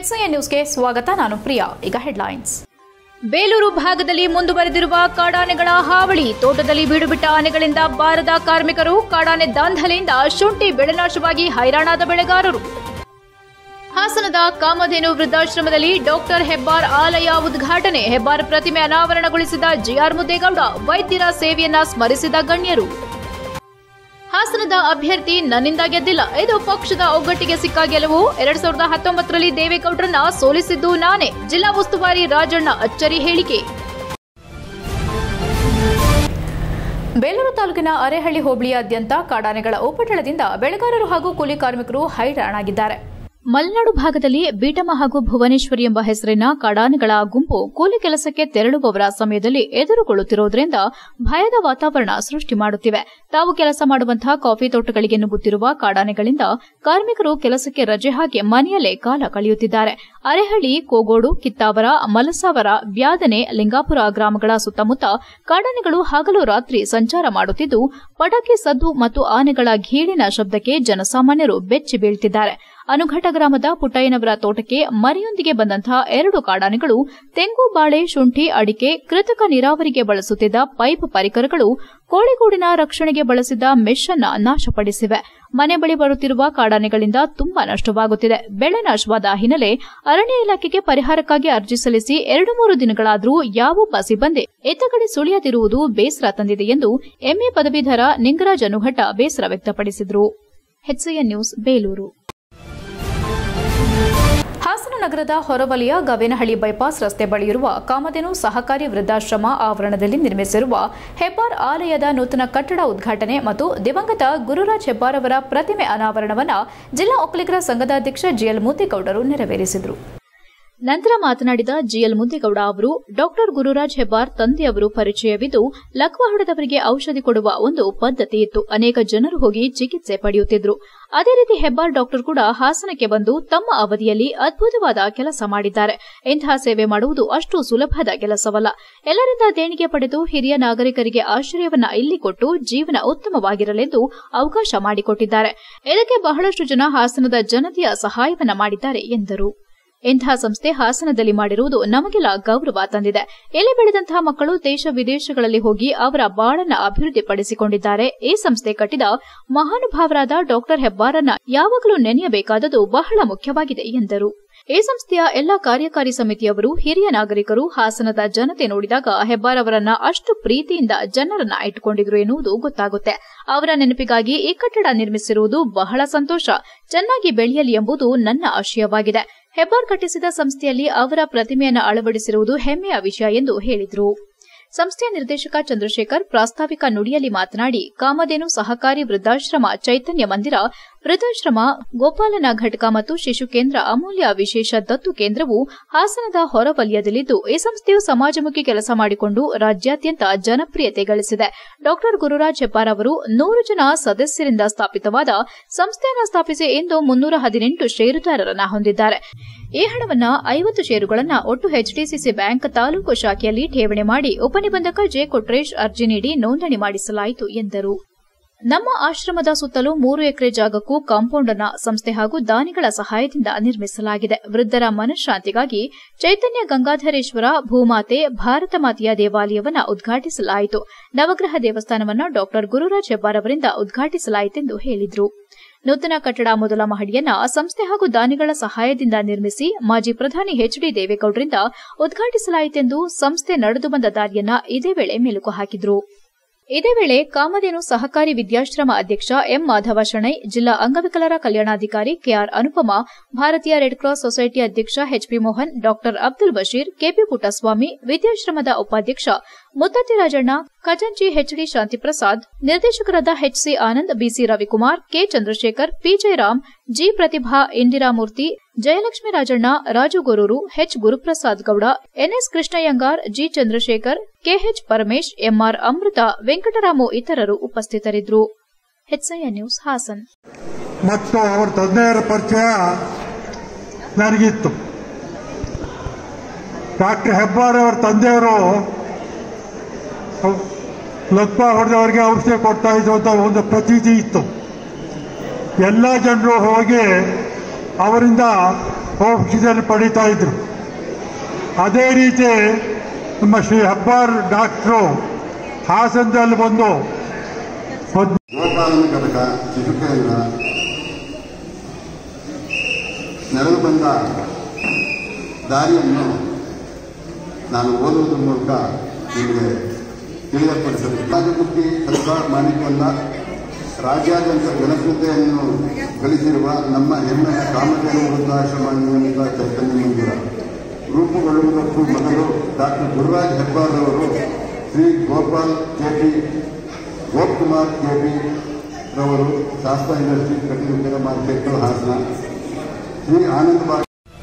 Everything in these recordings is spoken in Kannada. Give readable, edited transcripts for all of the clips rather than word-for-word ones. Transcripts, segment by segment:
ಹೆಚ್ಸಿಎನ್ ನ್ಯೂಸ್ಗೆ ಸ್ವಾಗತ. ನಾನು ಪ್ರಿಯಾ. ಈಗ ಹೆಡ್ಲೈನ್ಸ್. ಬೇಲೂರು ಭಾಗದಲ್ಲಿ ಮುಂದುವರೆದಿರುವ ಕಾಡಾನೆಗಳ ಹಾವಳಿ. ತೋಟದಲ್ಲಿ ಬೀಡುಬಿಟ್ಟ ಆನೆಗಳಿಂದ ಬಾರದ ಕಾರ್ಮಿಕರು. ಕಾಡಾನೆ ದಾಂಧಲೆಯಿಂದ ಶುಂಠಿ ಬೆಳೆನಾಶವಾಗಿ ಹೈರಾಣಾದ ಬೆಳೆಗಾರರು. ಹಾಸನದ ಕಾಮಧೇನು ವೃದ್ಧಾಶ್ರಮದಲ್ಲಿ ಡಾಕ್ಟರ್ ಹೆಬ್ಬಾರ್ ಆಲಯ ಉದ್ಘಾಟನೆ. ಹೆಬ್ಬಾರ್ ಪ್ರತಿಮೆ ಅನಾವರಣಗೊಳಿಸಿದ ಜಿಆರ್ ಮುದ್ದೇಗೌಡ. ವೈದ್ಯರ ಸೇವೆಯನ್ನ ಸ್ಮರಿಸಿದ ಗಣ್ಯರು. ಹಾಸನದ ಅಭ್ಯರ್ಥಿ ನನ್ನಿಂದ ಗೆದ್ದಿಲ್ಲ, ಇದು ಪಕ್ಷದ ಒಗ್ಗಟ್ಟಿಗೆ ಸಿಕ್ಕ ಗೆಲುವು. 2019ರಲ್ಲಿ ದೇವೇಗೌಡರನ್ನ ಸೋಲಿಸಿದ್ದು ನಾನೇ. ಜಿಲ್ಲಾ ಉಸ್ತುವಾರಿ ರಾಜಣ್ಣ ಅಚ್ಚರಿ ಹೇಳಿಕೆ. ಬೇಲೂರು ತಾಲೂಕಿನ ಅರೇಹಳ್ಳಿ ಹೋಬಳಿಯಾದ್ಯಂತ ಕಾಡಾನೆಗಳ ಉಪಟಳದಿಂದ ಬೆಳೆಗಾರರು ಹಾಗೂ ಕೂಲಿ ಕಾರ್ಮಿಕರು ಹೈರಾಣಾಗಿದ್ದಾರೆ. ಮಲೆನಾಡು ಭಾಗದಲ್ಲಿ ಬೀಟಮ್ಮ ಹಾಗೂ ಭುವನೇಶ್ವರಿ ಎಂಬ ಹೆಸರಿನ ಕಾಡಾನೆಗಳ ಗುಂಪು ಕೂಲಿ ಕೆಲಸಕ್ಕೆ ತೆರಳುವವರ ಸಮಯದಲ್ಲಿ ಎದುರುಗೊಳ್ಳುತ್ತಿರುವುದರಿಂದ ಭಯದ ವಾತಾವರಣ ಸೃಷ್ಟಿ ಮಾಡುತ್ತಿವೆ. ತಾವು ಕೆಲಸ ಮಾಡುವಂತಹ ಕಾಫಿ ತೋಟಗಳಿಗೆ ನುಗ್ಗುತ್ತಿರುವ ಕಾಡಾನೆಗಳಿಂದ ಕಾರ್ಮಿಕರು ಕೆಲಸಕ್ಕೆ ರಜೆ ಹಾಕಿ ಮನೆಯಲ್ಲೇ ಕಾಲ ಕಳೆಯುತ್ತಿದ್ದಾರೆ. ಅರೇಹಳ್ಳಿ, ಕೋಗೋಡು, ಕಿತ್ತಾವರ, ಮಲಸಾವರ, ಬ್ಯಾದನೆ, ಲಿಂಗಾಪುರ ಗ್ರಾಮಗಳ ಸುತ್ತಮುತ್ತ ಕಾಡಾನೆಗಳು ಹಗಲು ರಾತ್ರಿ ಸಂಚಾರ ಮಾಡುತ್ತಿದ್ದು ಪಟಾಕಿ ಸದ್ದು ಮತ್ತು ಆನೆಗಳ ಘೀಳಿನ ಶಬ್ದಕ್ಕೆ ಜನಸಾಮಾನ್ಯರು ಬೆಚ್ಚಿ ಬೀಳುತ್ತಿದ್ದಾರೆ. ಅನುಘಟ ಗ್ರಾಮದ ಪುಟ್ಟಯ್ಯನವರ ತೋಟಕ್ಕೆ ಮರಿಯೊಂದಿಗೆ ಬಂದಂತಹ 2 ಕಾಡಾನೆಗಳು ತೆಂಗು, ಬಾಳೆ, ಶುಂಠಿ, ಅಡಿಕೆ, ಕೃತಕ ನೀರಾವರಿಗೆ ಬಳಸುತ್ತಿದ್ದ ಪೈಪ್ ಪರಿಕರಗಳು, ಕೋಳಿಗೂಡಿನ ರಕ್ಷಣೆಗೆ ಬಳಸಿದ್ದ ಮೆಶ್ ಅನ್ನ ನಾಶಪಡಿಸಿವೆ. ಮನೆ ಬಳಿ ಬರುತ್ತಿರುವ ಕಾಡಾನೆಗಳಿಂದ ತುಂಬಾ ನಷ್ಟವಾಗುತ್ತಿದೆ. ಬೆಳೆ ನಾಶವಾದ ಹಿನ್ನೆಲೆ ಅರಣ್ಯ ಇಲಾಖೆಗೆ ಪರಿಹಾರಕ್ಕಾಗಿ ಅರ್ಜಿ ಸಲ್ಲಿಸಿ 2-3 ದಿನಗಳಾದರೂ ಯಾವೊಬ್ಬ ಸಿಬ್ಬಂದಿ ಎತ್ತಗಡೆ ಸುಳಿಯದಿರುವುದು ಬೇಸರ ತಂದಿದೆ ಎಂದು ಎಂಎ ಪದವೀಧರ ನಿಂಗರಾಜ್ ಅನುಘಟ ಬೇಸರ ವ್ಯಕ್ತಪಡಿಸಿದರು. HCN news, Belur. ಹಾಸನ ನಗರದ ಹೊರವಲಯ ಗವೇನಹಳ್ಳಿ ಬೈಪಾಸ್ ರಸ್ತೆ ಬಳಿಯಿರುವ ಕಾಮಧೇನು ಸಹಕಾರಿ ವೃದ್ಧಾಶ್ರಮ ಆವರಣದಲ್ಲಿ ನಿರ್ಮಿಸಿರುವ ಹೆಬ್ಬಾರ್ ಆಲಯದ ನೂತನ ಕಟ್ಟಡ ಉದ್ಘಾಟನೆ ಮತ್ತು ದಿವಂಗತ ಗುರುರಾಜ್ ಹೆಬ್ಬಾರ್ ಅವರ ಪ್ರತಿಮೆ ಅನಾವರಣವನ್ನು ಜಿಲ್ಲಾ ಒಕ್ಕಲಿಗರ ಸಂಘದ ಅಧ್ಯಕ್ಷ ಜಿಎಲ್ ಮುದ್ದೇಗೌಡರು ನೆರವೇರಿಸಿದರು. ನಂತರ ಮಾತನಾಡಿದ ಜಿಎಲ್ ಮುದ್ದೇಗೌಡ ಅವರು, ಡಾಕ್ಟರ್ ಗುರುರಾಜ್ ಹೆಬ್ಬಾರ್ ತಂದೆಯವರು ಪರಿಚಯವಿದ್ದು ಲಕ್ವ ಹೊಡೆದವರಿಗೆ ಔಷಧಿ ಕೊಡುವ ಒಂದು ಪದ್ಧತಿ ಇತ್ತು. ಅನೇಕ ಜನರು ಹೋಗಿ ಚಿಕಿತ್ಸೆ ಪಡೆಯುತ್ತಿದ್ರು. ಅದೇ ರೀತಿ ಹೆಬ್ಬಾರ್ ಡಾಕ್ಟರ್ ಕೂಡ ಹಾಸನಕ್ಕೆ ಬಂದು ತಮ್ಮ ಅವಧಿಯಲ್ಲಿ ಅದ್ಭುತವಾದ ಕೆಲಸ ಮಾಡಿದ್ದಾರೆ. ಇಂತಹ ಸೇವೆ ಮಾಡುವುದು ಅಷ್ಟು ಸುಲಭದ ಕೆಲಸವಲ್ಲ. ಎಲ್ಲರಿಂದ ದೇಣಿಗೆ ಪಡೆದು ಹಿರಿಯ ನಾಗರಿಕರಿಗೆ ಆಶ್ರಯವನ್ನ ಇಲ್ಲಿ ಕೊಟ್ಟು ಜೀವನ ಉತ್ತಮವಾಗಿರಲೆಂದು ಅವಕಾಶ ಮಾಡಿಕೊಟ್ಟಿದ್ದಾರೆ. ಇದಕ್ಕೆ ಬಹಳಷ್ಟು ಜನ ಹಾಸನದ ಜನತೆಯ ಸಹಾಯವನ್ನ ಮಾಡಿದ್ದಾರೆ ಎಂದರು. ಇಂತಹ ಸಂಸ್ಥೆ ಹಾಸನದಲ್ಲಿ ಮಾಡಿರುವುದು ನಮಗೆಲ್ಲ ಗೌರವ ತಂದಿದೆ. ಇಲ್ಲಿ ಬೆಳೆದಂತಹ ಮಕ್ಕಳು ದೇಶ ವಿದೇಶಗಳಲ್ಲಿ ಹೋಗಿ ಅವರ ಬಾಳನ್ನ ಅಭಿವೃದ್ಧಿಪಡಿಸಿಕೊಂಡಿದ್ದಾರೆ. ಈ ಸಂಸ್ಥೆ ಕಟ್ಟಿದ ಮಹಾನುಭಾವರಾದ ಡಾಕ್ಟರ್ ಹೆಬ್ಬಾರನ್ನ ಯಾವಾಗಲೂ ನೆನೆಯಬೇಕಾದದ್ದು ಬಹಳ ಮುಖ್ಯವಾಗಿದೆ ಎಂದರು. ಈ ಸಂಸ್ಥೆಯ ಎಲ್ಲಾ ಕಾರ್ಯಕಾರಿ ಸಮಿತಿಯವರು, ಹಿರಿಯ ನಾಗರಿಕರು, ಹಾಸನದ ಜನತೆ ನೋಡಿದಾಗ ಹೆಬ್ಬಾರ್ ಅವರನ್ನ ಅಷ್ಟು ಪ್ರೀತಿಯಿಂದ ಜನರನ್ನ ಇಟ್ಟುಕೊಂಡಿದ್ರು ಎನ್ನುವುದು ಗೊತ್ತಾಗುತ್ತೆ. ಅವರ ನೆನಪಿಗಾಗಿ ಈ ಕಟ್ಟಡ ನಿರ್ಮಿಸಿರುವುದು ಬಹಳ ಸಂತೋಷ. ಚೆನ್ನಾಗಿ ಬೆಳೆಯಲಿ ಎಂಬುದು ನನ್ನ ಆಶಯವಾಗಿದೆ. ಹೆಬ್ಬಾರ್ ಕಟ್ಟಿಸಿದ ಸಂಸ್ಥೆಯಲ್ಲಿ ಅವರ ಪ್ರತಿಮೆಯನ್ನು ಅಳವಡಿಸಿರುವುದು ಹೆಮ್ಮೆಯ ವಿಷಯ ಎಂದು ಹೇಳಿದರು. ಸಂಸ್ಥೆಯ ನಿರ್ದೇಶಕ ಚಂದ್ರಶೇಖರ್ ಪ್ರಾಸ್ತಾವಿಕ ನುಡಿಯಲ್ಲಿ ಮಾತನಾಡಿ, ಕಾಮಧೇನು ಸಹಕಾರಿ ವೃದ್ಧಾಶ್ರಮ, ಚೈತನ್ಯ ಮಂದಿರ ವೃದ್ಧಾಶ್ರಮ, ಗೋಪಾಲನ ಘಟಕ ಮತ್ತು ಶಿಶು ಕೇಂದ್ರ ಅಮೂಲ್ಯ ವಿಶೇಷ ದತ್ತು ಕೇಂದ್ರವು ಹಾಸನದ ಹೊರವಲಯದಲ್ಲಿದ್ದು ಈ ಸಂಸ್ಥೆಯು ಸಮಾಜಮುಖಿ ಕೆಲಸ ಮಾಡಿಕೊಂಡು ರಾಜ್ಯಾದ್ಯಂತ ಜನಪ್ರಿಯತೆ ಗಳಿಸಿದೆ. ಡಾಕ್ಟರ್ ಗುರುರಾಜ್ ಹೆಬ್ಬಾರ್ ಅವರು 100 ಜನ ಸದಸ್ಯರಿಂದ ಸ್ಥಾಪಿತವಾದ ಸಂಸ್ಥೆಯನ್ನು ಸ್ಥಾಪಿಸಿ ಇಂದು 318 ಷೇರುದಾರರನ್ನ ಹೊಂದಿದ್ದಾರೆ. ಈ ಹಣವನ್ನು 50 ಷೇರುಗಳನ್ನು ಒಟ್ಟು ಎಚ್ಡಿಸಿಸಿ ಬ್ಯಾಂಕ್ ತಾಲೂಕು ಶಾಖೆಯಲ್ಲಿ ಠೇವಣಿ ಮಾಡಿ ಉಪನಿಬಂಧಕ ಜೆ ಕೊಟ್ರೇಶ್ ಅರ್ಜಿ ನೀಡಿ ನೋಂದಣಿ ಮಾಡಿಸಲಾಯಿತು ಎಂದರು. ನಮ್ಮ ಆಶ್ರಮದ ಸುತ್ತಲೂ 3 ಎಕರೆ ಜಾಗಕ್ಕೂ ಕಾಂಪೌಂಡ್ ಅನ್ನು ಸಂಸ್ಥೆ ಹಾಗೂ ದಾನಿಗಳ ಸಹಾಯದಿಂದ ನಿರ್ಮಿಸಲಾಗಿದೆ. ವೃದ್ಧರ ಮನಃಶಾಂತಿಗಾಗಿ ಚೈತನ್ಯ ಗಂಗಾಧರೇಶ್ವರ, ಭೂಮಾತೆ, ಭಾರತ ಮಾತೆಯ ದೇವಾಲಯವನ್ನು ಉದ್ಘಾಟಿಸಲಾಯಿತು. ನವಗ್ರಹ ದೇವಸ್ಥಾನವನ್ನು ಡಾಕ್ಟರ್ ಗುರುರಾಜ್ ಹೆಬ್ಬಾರ್ ಅವರಿಂದ ಉದ್ಘಾಟಿಸಲಾಯಿತೆಂದು ಹೇಳಿದರು. ನೂತನ ಕಟ್ಟಡ ಮೊದಲ ಮಹಡಿಯನ್ನ ಸಂಸ್ಥೆ ಹಾಗೂ ದಾನಿಗಳ ಸಹಾಯದಿಂದ ನಿರ್ಮಿಸಿ ಮಾಜಿ ಪ್ರಧಾನಿ ಎಚ್ಡಿ ದೇವೇಗೌಡರಿಂದ ಉದ್ಘಾಟಿಸಲಾಯಿತೆಂದು ಸಂಸ್ಥೆ ನಡೆದು ಬಂದ ದಾರಿಯನ್ನ ಇದೇ ವೇಳೆ ಮೆಲುಕು ಹಾಕಿದರು. ಇದೇ ವೇಳೆ ಕಾಮಧೇನು ಸಹಕಾರಿ ವಿದ್ಯಾಶ್ರಮ ಅಧ್ಯಕ್ಷ ಎಂ ಮಾಧವ ಶೆಣೈ, ಜಿಲ್ಲಾ ಅಂಗವಿಕಲರ ಕಲ್ಯಾಣಾಧಿಕಾರಿ ಕೆಆರ್ ಅನುಪಮ, ಭಾರತೀಯ ರೆಡ್ ಕ್ರಾಸ್ ಸೊಸೈಟಿ ಅಧ್ಯಕ್ಷ HP Mohan, doctor Abdul Basheer, KP Puttaswamy, ವಿದ್ಯಾಶ್ರಮದ ಉಪಾಧ್ಯಕ್ಷ ಮುತ್ತತ್ತಿ ರಾಜಣ್ಣ, ಖಜಾಂಚಿ ಎಚ್ಡಿ ಶಾಂತಿಪ್ರಸಾದ್, ನಿರ್ದೇಶಕರಾದ HC Anand, BC Ravikumar, K Chandrashekar, P Jayaram, G Prathibha, Indiramurthy, Jayalakshmi Rajanna, Raju Goruru, H Guruprasad Gowda, NS Krishnaiyengar, G Chandrashekar, KH Paramesh, MR Amrutha, Venkataramu ಇತರರು ಉಪಸ್ಥಿತರಿದ್ದರು. HCN news, Hassan. ಮತ್ತು ಅವರ ತಂದೆಯರ ಪರಿಚಯ ನನಗಿತ್ತು. ಡಾಕ್ಟರ್ ಹೆಬ್ಬಾರ್ ಅವರ ತಂದೆಯವರು ಲಕ್ವ ಹೊಡೆದವರಿಗೆ ಔಷಧಿ ಕೊಡ್ತಾ ಇದ್ದು ಅಂತ ಒಂದು ಪ್ರತೀತಿ ಇತ್ತು. ಎಲ್ಲ ಜನರು ಹೋಗಿ ಅವರಿಂದ ಪಕ್ಷದಲ್ಲಿ ಪಡೀತಾ ಇದ್ರು. ಅದೇ ರೀತಿ ನಮ್ಮ ಶ್ರೀ ಹೆಬ್ಬಾರ್ ಡಾಕ್ಟ್ರು ಹಾಸನದಲ್ಲಿ ಬಂದು ಗೋಪಾಲನ ಘಟಕ ಶಿಶುಕೇಂದ್ರ ನೆರಳು ಬಂದ ದಾರಿಯನ್ನು ನಾನು ಓದುವುದರ ಮೂಲಕ ನಿಮಗೆ ತಿಳಿಯಪಡಿಸಬೇಕು. ರಾಜಮೂರ್ತಿ ಸರ್ದಾರ್ ಮಾಣಿಕ್ಯವಲ್ಲ ರಾಜ್ಯಾದ್ಯಂತ ಜನಪ್ರಿಯತೆಯನ್ನು ಗಳಿಸಿರುವ ನಮ್ಮ ಹೆಮ್ಮೆಯ ಕಾಮಧೇನು ವೃದ್ಧಾಶ್ರಮ ನಿಯಮಿತ ಚೈತನ್ಯ ಮಂದಿರ ರೂಪುಗೊಳ್ಳುವುದಕ್ಕೂ ಮೊದಲು ಡಾಕ್ಟರ್ ಗುರುರಾಜ್ ಹೆಬ್ಬಾರ್ ಅವರು ಶ್ರೀ ಗೋಪಕುಮಾರ್ ಕೆಪಿ ರವರು ಶಾಸ್ತ್ರ ಇಂಡಸ್ಟ್ರಿ ಕಟ್ಟಿರುವುದರ ಮಾರ್ಕೆಟ್ ಹಾಸನ ಶ್ರೀ ಆನಂದ.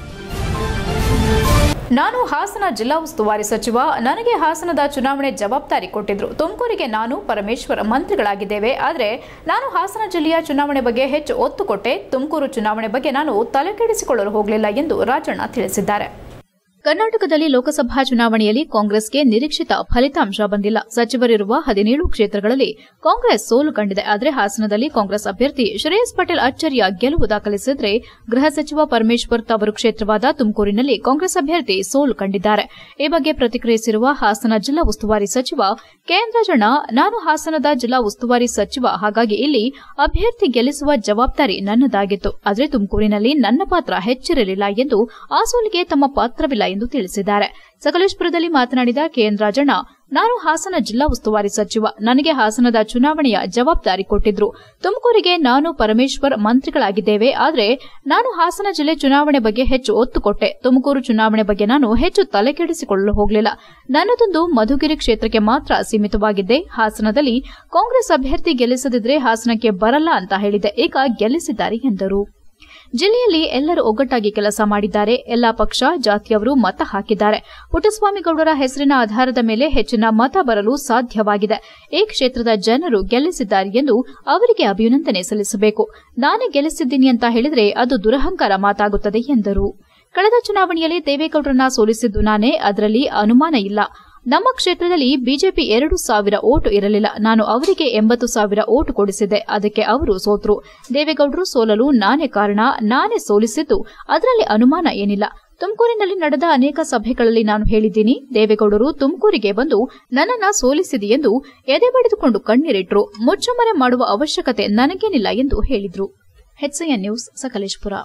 ನಾನು ಹಾಸನ ಜಿಲ್ಲಾ ಉಸ್ತುವಾರಿ ಸಚಿವ. ನನಗೆ ಹಾಸನದ ಚುನಾವಣೆ ಜವಾಬ್ದಾರಿ ಕೊಟ್ಟಿದ್ರು. ತುಮಕೂರಿಗೆ ನಾನು ಪರಮೇಶ್ವರ್ ಮಂತ್ರಿಗಳಾಗಿದ್ದೇವೆ. ಆದರೆ ನಾನು ಹಾಸನ ಜಿಲ್ಲೆಯ ಚುನಾವಣೆ ಬಗ್ಗೆ ಹೆಚ್ಚು ಒತ್ತು ಕೊಟ್ಟೆ. ತುಮಕೂರು ಚುನಾವಣೆ ಬಗ್ಗೆ ನಾನು ತಲೆಕೆಡಿಸಿಕೊಳ್ಳಲು ಹೋಗಲಿಲ್ಲ ಎಂದು ರಾಜಣ್ಣ ತಿಳಿಸಿದ್ದಾರೆ. ಕರ್ನಾಟಕದಲ್ಲಿ ಲೋಕಸಭಾ ಚುನಾವಣೆಯಲ್ಲಿ ಕಾಂಗ್ರೆಸ್ಗೆ ನಿರೀಕ್ಷಿತ ಫಲಿತಾಂಶ ಬಂದಿಲ್ಲ. ಸಚಿವರಿರುವ 17 ಕ್ಷೇತ್ರಗಳಲ್ಲಿ ಕಾಂಗ್ರೆಸ್ ಸೋಲು ಕಂಡಿದೆ. ಆದರೆ ಹಾಸನದಲ್ಲಿ ಕಾಂಗ್ರೆಸ್ ಅಭ್ಯರ್ಥಿ ಶ್ರೇಯಸ್ ಪಟೇಲ್ ಅಚ್ಚರಿಯ ಗೆಲುವು ದಾಖಲಿಸಿದರೆ, ಗೃಹ ಸಚಿವ ಪರಮೇಶ್ವರ್ ತವರು ಕ್ಷೇತ್ರವಾದ ತುಮಕೂರಿನಲ್ಲಿ ಕಾಂಗ್ರೆಸ್ ಅಭ್ಯರ್ಥಿ ಸೋಲು ಕಂಡಿದ್ದಾರೆ. ಈ ಬಗ್ಗೆ ಪ್ರತಿಕ್ರಿಯಿಸಿರುವ ಹಾಸನ ಜಿಲ್ಲಾ ಉಸ್ತುವಾರಿ ಸಚಿವ ಕೆಎನ್ ರಾಜಣ್ಣ, ನಾನು ಹಾಸನದ ಜಿಲ್ಲಾ ಉಸ್ತುವಾರಿ ಸಚಿವ, ಹಾಗಾಗಿ ಇಲ್ಲಿ ಅಭ್ಯರ್ಥಿ ಗೆಲ್ಲಿಸುವ ಜವಾಬ್ದಾರಿ ನನ್ನದಾಗಿತ್ತು. ಆದರೆ ತುಮಕೂರಿನಲ್ಲಿ ನನ್ನ ಪಾತ್ರ ಹೆಚ್ಚಿರಲಿಲ್ಲ ಎಂದು ಆ ಸೋಲಿಗೆ ತಮ್ಮ ಪಾತ್ರವಿಲ್ಲ ಎಂದು ತಿಳಿಸಿದ್ದಾರೆ. ಸಕಲೇಶಪುರದಲ್ಲಿ ಮಾತನಾಡಿದ ಕೆಎನ್ ರಾಜಣ್ಣ, ನಾನು ಹಾಸನ ಜಿಲ್ಲಾ ಉಸ್ತುವಾರಿ ಸಚಿವ. ನನಗೆ ಹಾಸನದ ಚುನಾವಣೆಯ ಜವಾಬ್ದಾರಿ ಕೊಟ್ಟಿದ್ರು. ತುಮಕೂರಿಗೆ ನಾನು ಪರಮೇಶ್ವರ್ ಮಂತ್ರಿಗಳಾಗಿದ್ದೇವೆ. ಆದರೆ ನಾನು ಹಾಸನ ಜಿಲ್ಲೆ ಚುನಾವಣೆ ಬಗ್ಗೆ ಹೆಚ್ಚು ಒತ್ತು ಕೊಟ್ಟೆ. ತುಮಕೂರು ಚುನಾವಣೆ ಬಗ್ಗೆ ನಾನು ಹೆಚ್ಚು ತಲೆಕೆಡಿಸಿಕೊಳ್ಳಲು ಹೋಗಲಿಲ್ಲ. ನನ್ನದೊಂದು ಮಧುಗಿರಿ ಕ್ಷೇತ್ರಕ್ಕೆ ಮಾತ್ರ ಸೀಮಿತವಾಗಿದ್ದೆ. ಹಾಸನದಲ್ಲಿ ಕಾಂಗ್ರೆಸ್ ಅಭ್ಯರ್ಥಿ ಗೆಲ್ಲಿಸದಿದ್ರೆ ಹಾಸನಕ್ಕೆ ಬರಲ್ಲ ಅಂತ ಹೇಳಿದೆ. ಈಗ ಗೆಲ್ಲಿಸಿದ್ದಾರೆ ಎಂದರು. ಜಿಲ್ಲೆಯಲ್ಲಿ ಎಲ್ಲರೂ ಒಗ್ಗಟ್ಟಾಗಿ ಕೆಲಸ ಮಾಡಿದ್ದಾರೆ. ಎಲ್ಲಾ ಪಕ್ಷ ಜಾತಿಯವರು ಮತ ಹಾಕಿದ್ದಾರೆ. ಪುಟ್ಟಸ್ವಾಮಿಗೌಡರ ಹೆಸರಿನ ಆಧಾರದ ಮೇಲೆ ಹೆಚ್ಚಿನ ಮತ ಬರಲು ಸಾಧ್ಯವಾಗಿದೆ. ಈ ಕ್ಷೇತ್ರದ ಜನರು ಗೆಲ್ಲಿಸಿದ್ದಾರೆ ಎಂದು ಅವರಿಗೆ ಅಭಿನಂದನೆ ಸಲ್ಲಿಸಬೇಕು. ನಾನೇ ಗೆಲ್ಲಿಸಿದ್ದೀನಿ ಅಂತ ಹೇಳಿದರೆ ಅದು ದುರಹಂಕಾರ ಮಾತಾಗುತ್ತದೆ ಎಂದರು. ಕಳೆದ ಚುನಾವಣೆಯಲ್ಲಿ ದೇವೇಗೌಡರನ್ನ ಸೋಲಿಸಿದ್ದು ನಾನೇ, ಅದರಲ್ಲಿ ಅನುಮಾನ ಇಲ್ಲ. ನಮ್ಮ ಕ್ಷೇತ್ರದಲ್ಲಿ ಬಿಜೆಪಿ 2,000 ಓಟು ಇರಲಿಲ್ಲ. ನಾನು ಅವರಿಗೆ 80,000 ಓಟು ಕೊಡಿಸಿದ್ದೆ. ಅದಕ್ಕೆ ಅವರು ಸೋತರು. ದೇವೇಗೌಡರು ಸೋಲಲು ನಾನೇ ಕಾರಣ. ನಾನೇ ಸೋಲಿಸಿದ್ದು, ಅದರಲ್ಲಿ ಅನುಮಾನ ಏನಿಲ್ಲ. ತುಮಕೂರಿನಲ್ಲಿ ನಡೆದ ಅನೇಕ ಸಭೆಗಳಲ್ಲಿ ನಾನು ಹೇಳಿದ್ದೀನಿ, ದೇವೇಗೌಡರು ತುಮಕೂರಿಗೆ ಬಂದು ನನ್ನನ್ನ ಸೋಲಿಸಿದೆ ಎಂದು ಎದೆ ಬಡಿದುಕೊಂಡು ಕಣ್ಣೀರಿಟ್ರು. ಮುಚ್ಚಮರೆ ಮಾಡುವ ಅವಶ್ಯಕತೆ ನನಗೇನಿಲ್ಲ ಎಂದು ಹೇಳಿದರು. HCN news Sakleshpur.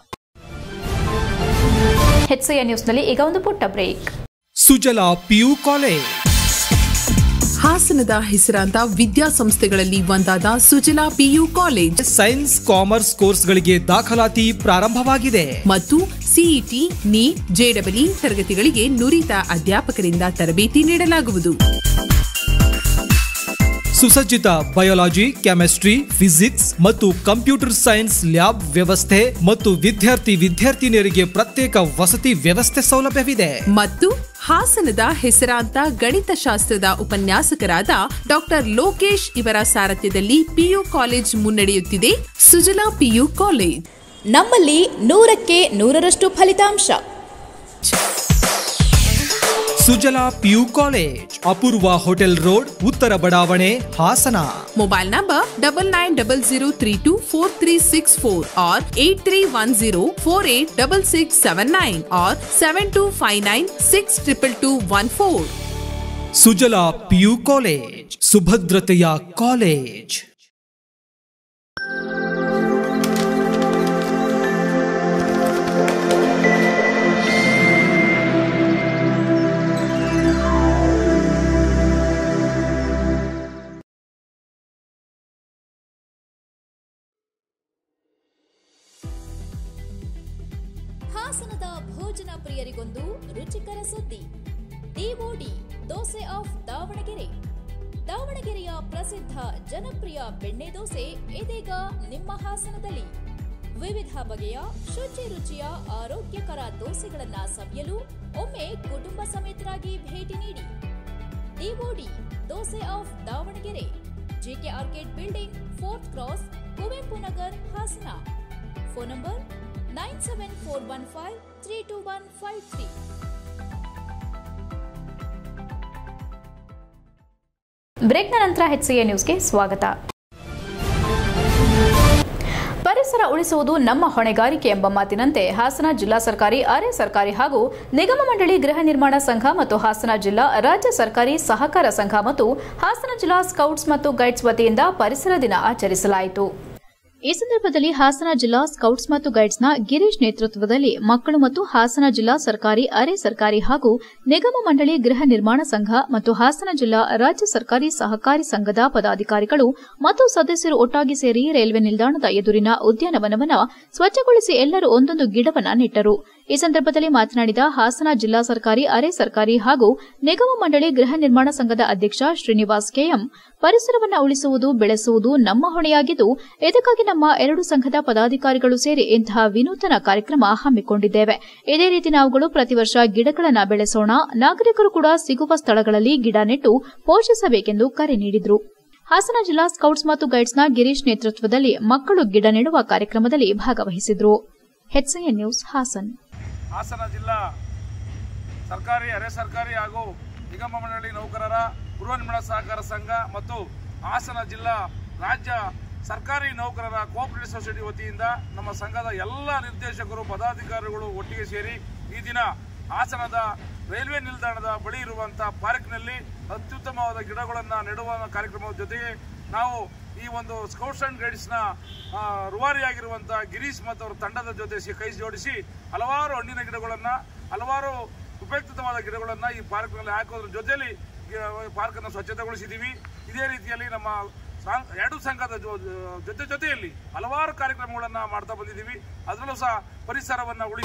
HCN ನ್ಯೂಸ್ನಲ್ಲಿ ಈಗ ಒಂದು ಪುಟ್ಟ ಬ್ರೇಕ್. ಸುಜಲಾ ಪಿಯು ಕಾಲೇಜ್ ಹಾಸನದ ಹೆಸರಾಂತ ವಿದ್ಯಾಸಂಸ್ಥೆಗಳಲ್ಲಿ ಒಂದಾದ Sujala PU college science commerce ಕೋರ್ಸ್ಗಳಿಗೆ ದಾಖಲಾತಿ ಪ್ರಾರಂಭವಾಗಿದೆ ಮತ್ತು ಸಿಇಟಿ, ನೀಟ್, ಜೆಡಬ್ಲ್ಇ ತರಗತಿಗಳಿಗೆ ನುರಿತ ಅಧ್ಯಾಪಕರಿಂದ ತರಬೇತಿ ನೀಡಲಾಗುವುದು. ಸುಸಜ್ಜಿತ ಬಯಾಲಜಿ, ಕೆಮಿಸ್ಟ್ರಿ, ಫಿಸಿಕ್ಸ್ ಮತ್ತು ಕಂಪ್ಯೂಟರ್ ಸೈನ್ಸ್ ಲ್ಯಾಬ್ ವ್ಯವಸ್ಥೆ ಮತ್ತು ವಿದ್ಯಾರ್ಥಿನಿಯರಿಗೆ ಪ್ರತ್ಯೇಕ ವಸತಿ ವ್ಯವಸ್ಥೆ ಸೌಲಭ್ಯವಿದೆ. ಮತ್ತು ಹಾಸನದ ಹೆಸರಾಂತ ಗಣಿತಶಾಸ್ತ್ರದ ಉಪನ್ಯಾಸಕರಾದ ಡಾಕ್ಟರ್ ಲೋಕೇಶ್ ಇವರ ಸಾರಥ್ಯದಲ್ಲಿ ಪಿಯು ಕಾಲೇಜ್ ಮುನ್ನಡೆಯುತ್ತಿದೆ. ಸುಜಲಾ ಪಿಯು ಕಾಲೇಜ್, ನಮ್ಮಲ್ಲಿ 100ಕ್ಕೆ 100ರಷ್ಟು ಫಲಿತಾಂಶ. Sujala PU college, Apoorva hotel road, ಉತ್ತರ ಬಡಾವಣೆ, Hassan. Mobile number 9900324364 or 8310486679 or 7259622214. Sujala PU college, ಸುಭದ್ರತೆಯ ಕಾಲೇಜ್. ಹಾಸನದ ಭೋಜನ ಪ್ರಿಯರಿಗೊಂದು ರುಚಿಕರ ಸುದ್ದಿ. DOD dosa of Davangere. ದಾವಣಗೆರೆಯ ಪ್ರಸಿದ್ಧ ಜನಪ್ರಿಯ ಬೆಣ್ಣೆ ದೋಸೆ ಇದೀಗ ನಿಮ್ಮ ಹಾಸನದಲ್ಲಿ. ವಿವಿಧ ಬಗೆಯ ಶುಚಿ ರುಚಿಯ ಆರೋಗ್ಯಕರ ದೋಸೆಗಳನ್ನ ಸವಿಯಲು ಒಮ್ಮೆ ಕುಟುಂಬ ಸಮೇತರಾಗಿ ಭೇಟಿ ನೀಡಿ. DOD dosa of Davangere, GK orchid building, 4th cross, Kuvempu Nagar, Hassan. Phone number 9741532153. ಬ್ರೇಕ್ನ ನಂತರ HCN ನ್ಯೂಸ್ಗೆ ಸ್ವಾಗತ. ಪರಿಸರ ಪರಿಸರ ಉಳಿಸುವುದು ನಮ್ಮ ಹೊಣೆಗಾರಿಕೆ ಎಂಬ ಮಾತಿನಂತೆ ಹಾಸನ ಜಿಲ್ಲಾ ಸರ್ಕಾರಿ ಅರೆ ಸರ್ಕಾರಿ ಹಾಗೂ ನಿಗಮ ಮಂಡಳಿ ಗೃಹ ನಿರ್ಮಾಣ ಸಂಘ ಮತ್ತು ಹಾಸನ ಜಿಲ್ಲಾ ರಾಜ್ಯ ಸರ್ಕಾರಿ ಸಹಕಾರ ಸಂಘ ಮತ್ತು ಹಾಸನ ಜಿಲ್ಲಾ ಸ್ಕೌಟ್ಸ್ ಮತ್ತು ಗೈಡ್ಸ್ ವತಿಯಿಂದ ಪರಿಸರ ದಿನ ಆಚರಿಸಲಾಯಿತು. ಈ ಸಂದರ್ಭದಲ್ಲಿ ಹಾಸನ ಜಿಲ್ಲಾ ಸ್ಕೌಟ್ಸ್ ಮತ್ತು ಗೈಡ್ಸ್ನ ಗಿರೀಶ್ ನೇತೃತ್ವದಲ್ಲಿ ಮಕ್ಕಳು ಮತ್ತು ಹಾಸನ ಜಿಲ್ಲಾ ಸರ್ಕಾರಿ ಅರೆ ಸರ್ಕಾರಿ ಹಾಗೂ ನಿಗಮ ಮಂಡಳಿ ಗೃಹ ನಿರ್ಮಾಣ ಸಂಘ ಮತ್ತು ಹಾಸನ ಜಿಲ್ಲಾ ರಾಜ್ಯ ಸರ್ಕಾರಿ ಸಹಕಾರಿ ಸಂಘದ ಪದಾಧಿಕಾರಿಗಳು ಮತ್ತು ಸದಸ್ಯರು ಒಟ್ಟಾಗಿ ಸೇರಿ ರೈಲ್ವೆ ನಿಲ್ದಾಣದ ಎದುರಿನ ಉದ್ಯಾನವನವನ್ನು ಸ್ವಚ್ಛಗೊಳಿಸಿ ಎಲ್ಲರೂ ಒಂದೊಂದು ಗಿಡವನ್ನು ನೆಟ್ಟರು. ಈ ಸಂದರ್ಭದಲ್ಲಿ ಮಾತನಾಡಿದ ಹಾಸನ ಜಿಲ್ಲಾ ಸರ್ಕಾರಿ ಅರೆ ಸರ್ಕಾರಿ ಹಾಗೂ ನಿಗಮ ಮಂಡಳಿ ಗೃಹ ನಿರ್ಮಾಣ ಸಂಘದ ಅಧ್ಯಕ್ಷ ಶ್ರೀನಿವಾಸ್ ಕೆಎಂ, ಪರಿಸರವನ್ನು ಉಳಿಸುವುದು ಬೆಳೆಸುವುದು ನಮ್ಮ ಹೊಣೆಯಾಗಿದ್ದು, ಇದಕ್ಕಾಗಿ ನಮ್ಮ 2 ಸಂಘದ ಪದಾಧಿಕಾರಿಗಳು ಸೇರಿ ಇಂತಹ ವಿನೂತನ ಕಾರ್ಯಕ್ರಮ ಹಮ್ಮಿಕೊಂಡಿದ್ದೇವೆ. ಇದೇ ರೀತಿ ನಾವುಗಳು ಪ್ರತಿ ವರ್ಷ ಗಿಡಗಳನ್ನು ಬೆಳೆಸೋಣ, ನಾಗರಿಕರು ಕೂಡ ಸಿಗುವ ಸ್ಥಳಗಳಲ್ಲಿ ಗಿಡ ನೆಟ್ಟು ಪೋಷಿಸಬೇಕೆಂದು ಕರೆ ನೀಡಿದರು. ಹಾಸನ ಜಿಲ್ಲಾ ಸ್ಕೌಟ್ಸ್ ಮತ್ತು ಗೈಡ್ಸ್ನ ಗಿರೀಶ್ ನೇತೃತ್ವದಲ್ಲಿ ಮಕ್ಕಳು ಗಿಡ ನೆಡುವ ಕಾರ್ಯಕ್ರಮದಲ್ಲಿ ಭಾಗವಹಿಸಿದರು. HCN news Haasan. ಹಾಸನ ಜಿಲ್ಲಾ ಸರ್ಕಾರಿ ಅರೆ ಸರ್ಕಾರಿ ಹಾಗೂ ನಿಗಮ ಮಂಡಳಿ ನೌಕರರ ಗೃಹ ನಿರ್ಮಾಣ ಸಹಕಾರ ಸಂಘ ಮತ್ತು ಹಾಸನ ಜಿಲ್ಲಾ ರಾಜ್ಯ ಸರ್ಕಾರಿ ನೌಕರರ ಕೋಆಪರೇಟಿವ್ ಸೊಸೈಟಿ ವತಿಯಿಂದ ನಮ್ಮ ಸಂಘದ ಎಲ್ಲ ನಿರ್ದೇಶಕರು ಪದಾಧಿಕಾರಿಗಳು ಒಟ್ಟಿಗೆ ಸೇರಿ ಈ ದಿನ ಹಾಸನದ ರೈಲ್ವೆ ನಿಲ್ದಾಣದ ಬಳಿ ಇರುವಂತಹ ಪಾರ್ಕ್ನಲ್ಲಿ ಅತ್ಯುತ್ತಮವಾದ ಗಿಡಗಳನ್ನು ನೆಡುವ ಕಾರ್ಯಕ್ರಮದ ಜೊತೆಗೆ ನಾವು ಈ ಒಂದು ಸ್ಕೌಟ್ಸ್ ಅಂಡ್ ಗೈಡ್ಸ್ನ ರೂವಾರಿಯಾಗಿರುವಂತಹ ಗಿರೀಶ್ ಮತ್ತು ಅವರ ತಂಡದ ಜೊತೆ ಕೈ ಜೋಡಿಸಿ ಹಲವಾರು ಹಣ್ಣಿನ ಗಿಡಗಳನ್ನು, ಹಲವಾರು ಉಪಯುಕ್ತವಾದ ಗಿಡಗಳನ್ನು ಈ ಪಾರ್ಕ್ನಲ್ಲಿ ಹಾಕೋದ್ರ ಜೊತೆಯಲ್ಲಿ ಪಾರ್ಕನ್ನು ಸ್ವಚ್ಛತೆಗೊಳಿಸಿದ್ದೀವಿ. ಇದೇ ರೀತಿಯಲ್ಲಿ ನಮ್ಮ 2 ಸಂಘದ ಜೊತೆಯಲ್ಲಿ ಹಲವಾರು ಕಾರ್ಯಕ್ರಮಗಳನ್ನು ಮಾಡ್ತಾ ಬಂದಿದ್ದೀವಿ. ಅದರಲ್ಲೂ ಸಹ ಪರಿಸರವನ್ನು ಉಳಿಸಿ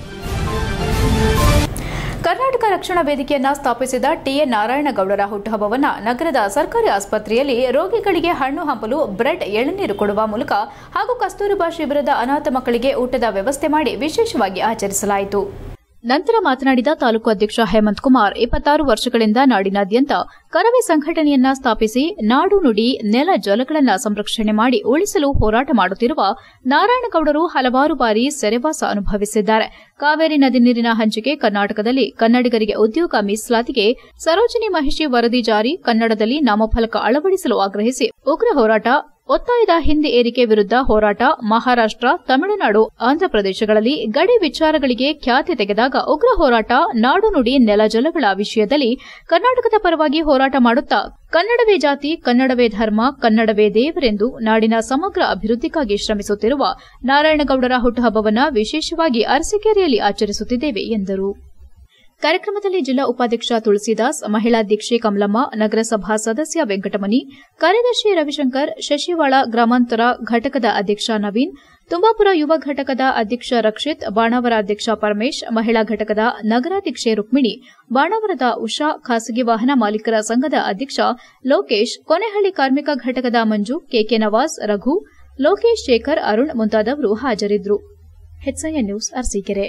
ಕರ್ನಾಟಕ ರಕ್ಷಣಾ ವೇದಿಕೆಯನ್ನ ಸ್ಥಾಪಿಸಿದ ಟಿಎನ್ ನಾರಾಯಣಗೌಡರ ಹುಟ್ಟುಹಬ್ಬವನ್ನು ನಗರದ ಸರ್ಕಾರಿ ಆಸ್ಪತ್ರೆಯಲ್ಲಿ ರೋಗಿಗಳಿಗೆ ಹಣ್ಣು ಹಂಪಲು, ಬ್ರೆಡ್, ಎಳನೀರು ಕೊಡುವ ಮೂಲಕ ಹಾಗೂ ಕಸ್ತೂರಬಾ ಶಿಬಿರದ ಅನಾಥ ಮಕ್ಕಳಿಗೆ ಊಟದ ವ್ಯವಸ್ಥೆ ಮಾಡಿ ವಿಶೇಷವಾಗಿ ಆಚರಿಸಲಾಯಿತು. ನಂತರ ಮಾತನಾಡಿದ ತಾಲೂಕು ಅಧ್ಯಕ್ಷ ಹೇಮಂತ್ ಕುಮಾರ್, 26 ವರ್ಷಗಳಿಂದ ನಾಡಿನಾದ್ಯಂತ ಕರವೇ ಸಂಘಟನೆಯನ್ನ ಸ್ಥಾಪಿಸಿ ನಾಡು ನುಡಿ ನೆಲ ಜಲಗಳನ್ನು ಸಂರಕ್ಷಣೆ ಮಾಡಿ ಉಳಿಸಲು ಹೋರಾಟ ಮಾಡುತ್ತಿರುವ ನಾರಾಯಣಗೌಡರು ಹಲವಾರು ಬಾರಿ ಸೆರೆವಾಸ ಅನುಭವಿಸಿದ್ದಾರೆ. ಕಾವೇರಿ ನದಿ ನೀರಿನ ಹಂಚಿಕೆ, ಕರ್ನಾಟಕದಲ್ಲಿ ಕನ್ನಡಿಗರಿಗೆ ಉದ್ಯೋಗ ಮೀಸಲಾತಿಗೆ ಸರೋಜಿನಿ ಮಹಿಷಿ ವರದಿ ಜಾರಿ, ಕನ್ನಡದಲ್ಲಿ ನಾಮಫಲಕ ಅಳವಡಿಸಲು ಆಗ್ರಹಿಸಿ ಉಗ್ರ ಹೋರಾಟ, ಒತ್ತಾಯದ ಹಿಂದಿ ಏರಿಕೆ ವಿರುದ್ಧ ಹೋರಾಟ, ಮಹಾರಾಷ್ಟ್ರ, ತಮಿಳುನಾಡು, ಆಂಧ್ರಪ್ರದೇಶಗಳಲ್ಲಿ ಗಡಿ ವಿಚಾರಗಳಿಗೆ ಖ್ಯಾತಿ ತೆಗೆದಾಗ ಉಗ್ರ ಹೋರಾಟ, ನಾಡು ನುಡಿ ನೆಲ ಜಲಗಳ ವಿಷಯದಲ್ಲಿ ಕರ್ನಾಟಕದ ಪರವಾಗಿ ಹೋರಾಟ ಮಾಡುತ್ತಾ ಕನ್ನಡವೇ ಜಾತಿ, ಕನ್ನಡವೇ ಧರ್ಮ, ಕನ್ನಡವೇ ದೇವರೆಂದು ನಾಡಿನ ಸಮಗ್ರ ಅಭಿವೃದ್ಧಿಗಾಗಿ ಶ್ರಮಿಸುತ್ತಿರುವ ನಾರಾಯಣಗೌಡರ ಹುಟ್ಟುಹಬ್ಬವನ್ನು ವಿಶೇಷವಾಗಿ ಅರಸೀಕೆರೆಯಲ್ಲಿ ಆಚರಿಸುತ್ತಿದ್ದೇವೆ ಎಂದರು. ಕಾರ್ಯಕ್ರಮದಲ್ಲಿ ಜಿಲ್ಲಾ ಉಪಾಧ್ಯಕ್ಷ ತುಳಸಿದಾಸ್, ಮಹಿಳಾಧ್ಯಕ್ಷೆ ಕಮಲಮ್ಮ, ನಗರಸಭಾ ಸದಸ್ಯ ವೆಂಕಟಮಣಿ, ಕಾರ್ಯದರ್ಶಿ ರವಿಶಂಕರ್, ಶಶಿವಾಳ ಗ್ರಾಮಾಂತರ ಘಟಕದ ಅಧ್ಯಕ್ಷ ನವೀನ್, ತುಂಬಾಪುರ ಯುವ ಘಟಕದ ಅಧ್ಯಕ್ಷ ರಕ್ಷಿತ್, ಬಾಣಾವರ ಅಧ್ಯಕ್ಷ ಪರಮೇಶ್, ಮಹಿಳಾ ಘಟಕದ ನಗರಾಧ್ಯಕ್ಷೆ ರುಕ್ಮಿಣಿ, ಬಾಣಾವರದ ಉಷಾ, ಖಾಸಗಿ ವಾಹನ ಮಾಲೀಕರ ಸಂಘದ ಅಧ್ಯಕ್ಷ ಲೋಕೇಶ್, ಕೊನೆಹಳ್ಳಿ ಕಾರ್ಮಿಕ ಘಟಕದ ಮಂಜು, ಕೆಕೆ ನವಾಜ್, ರಘು, ಲೋಕೇಶ್, ಶೇಖರ್, ಅರುಣ್ ಮುಂತಾದವರು ಹಾಜರಿದ್ದರು. HCN news Arsikere.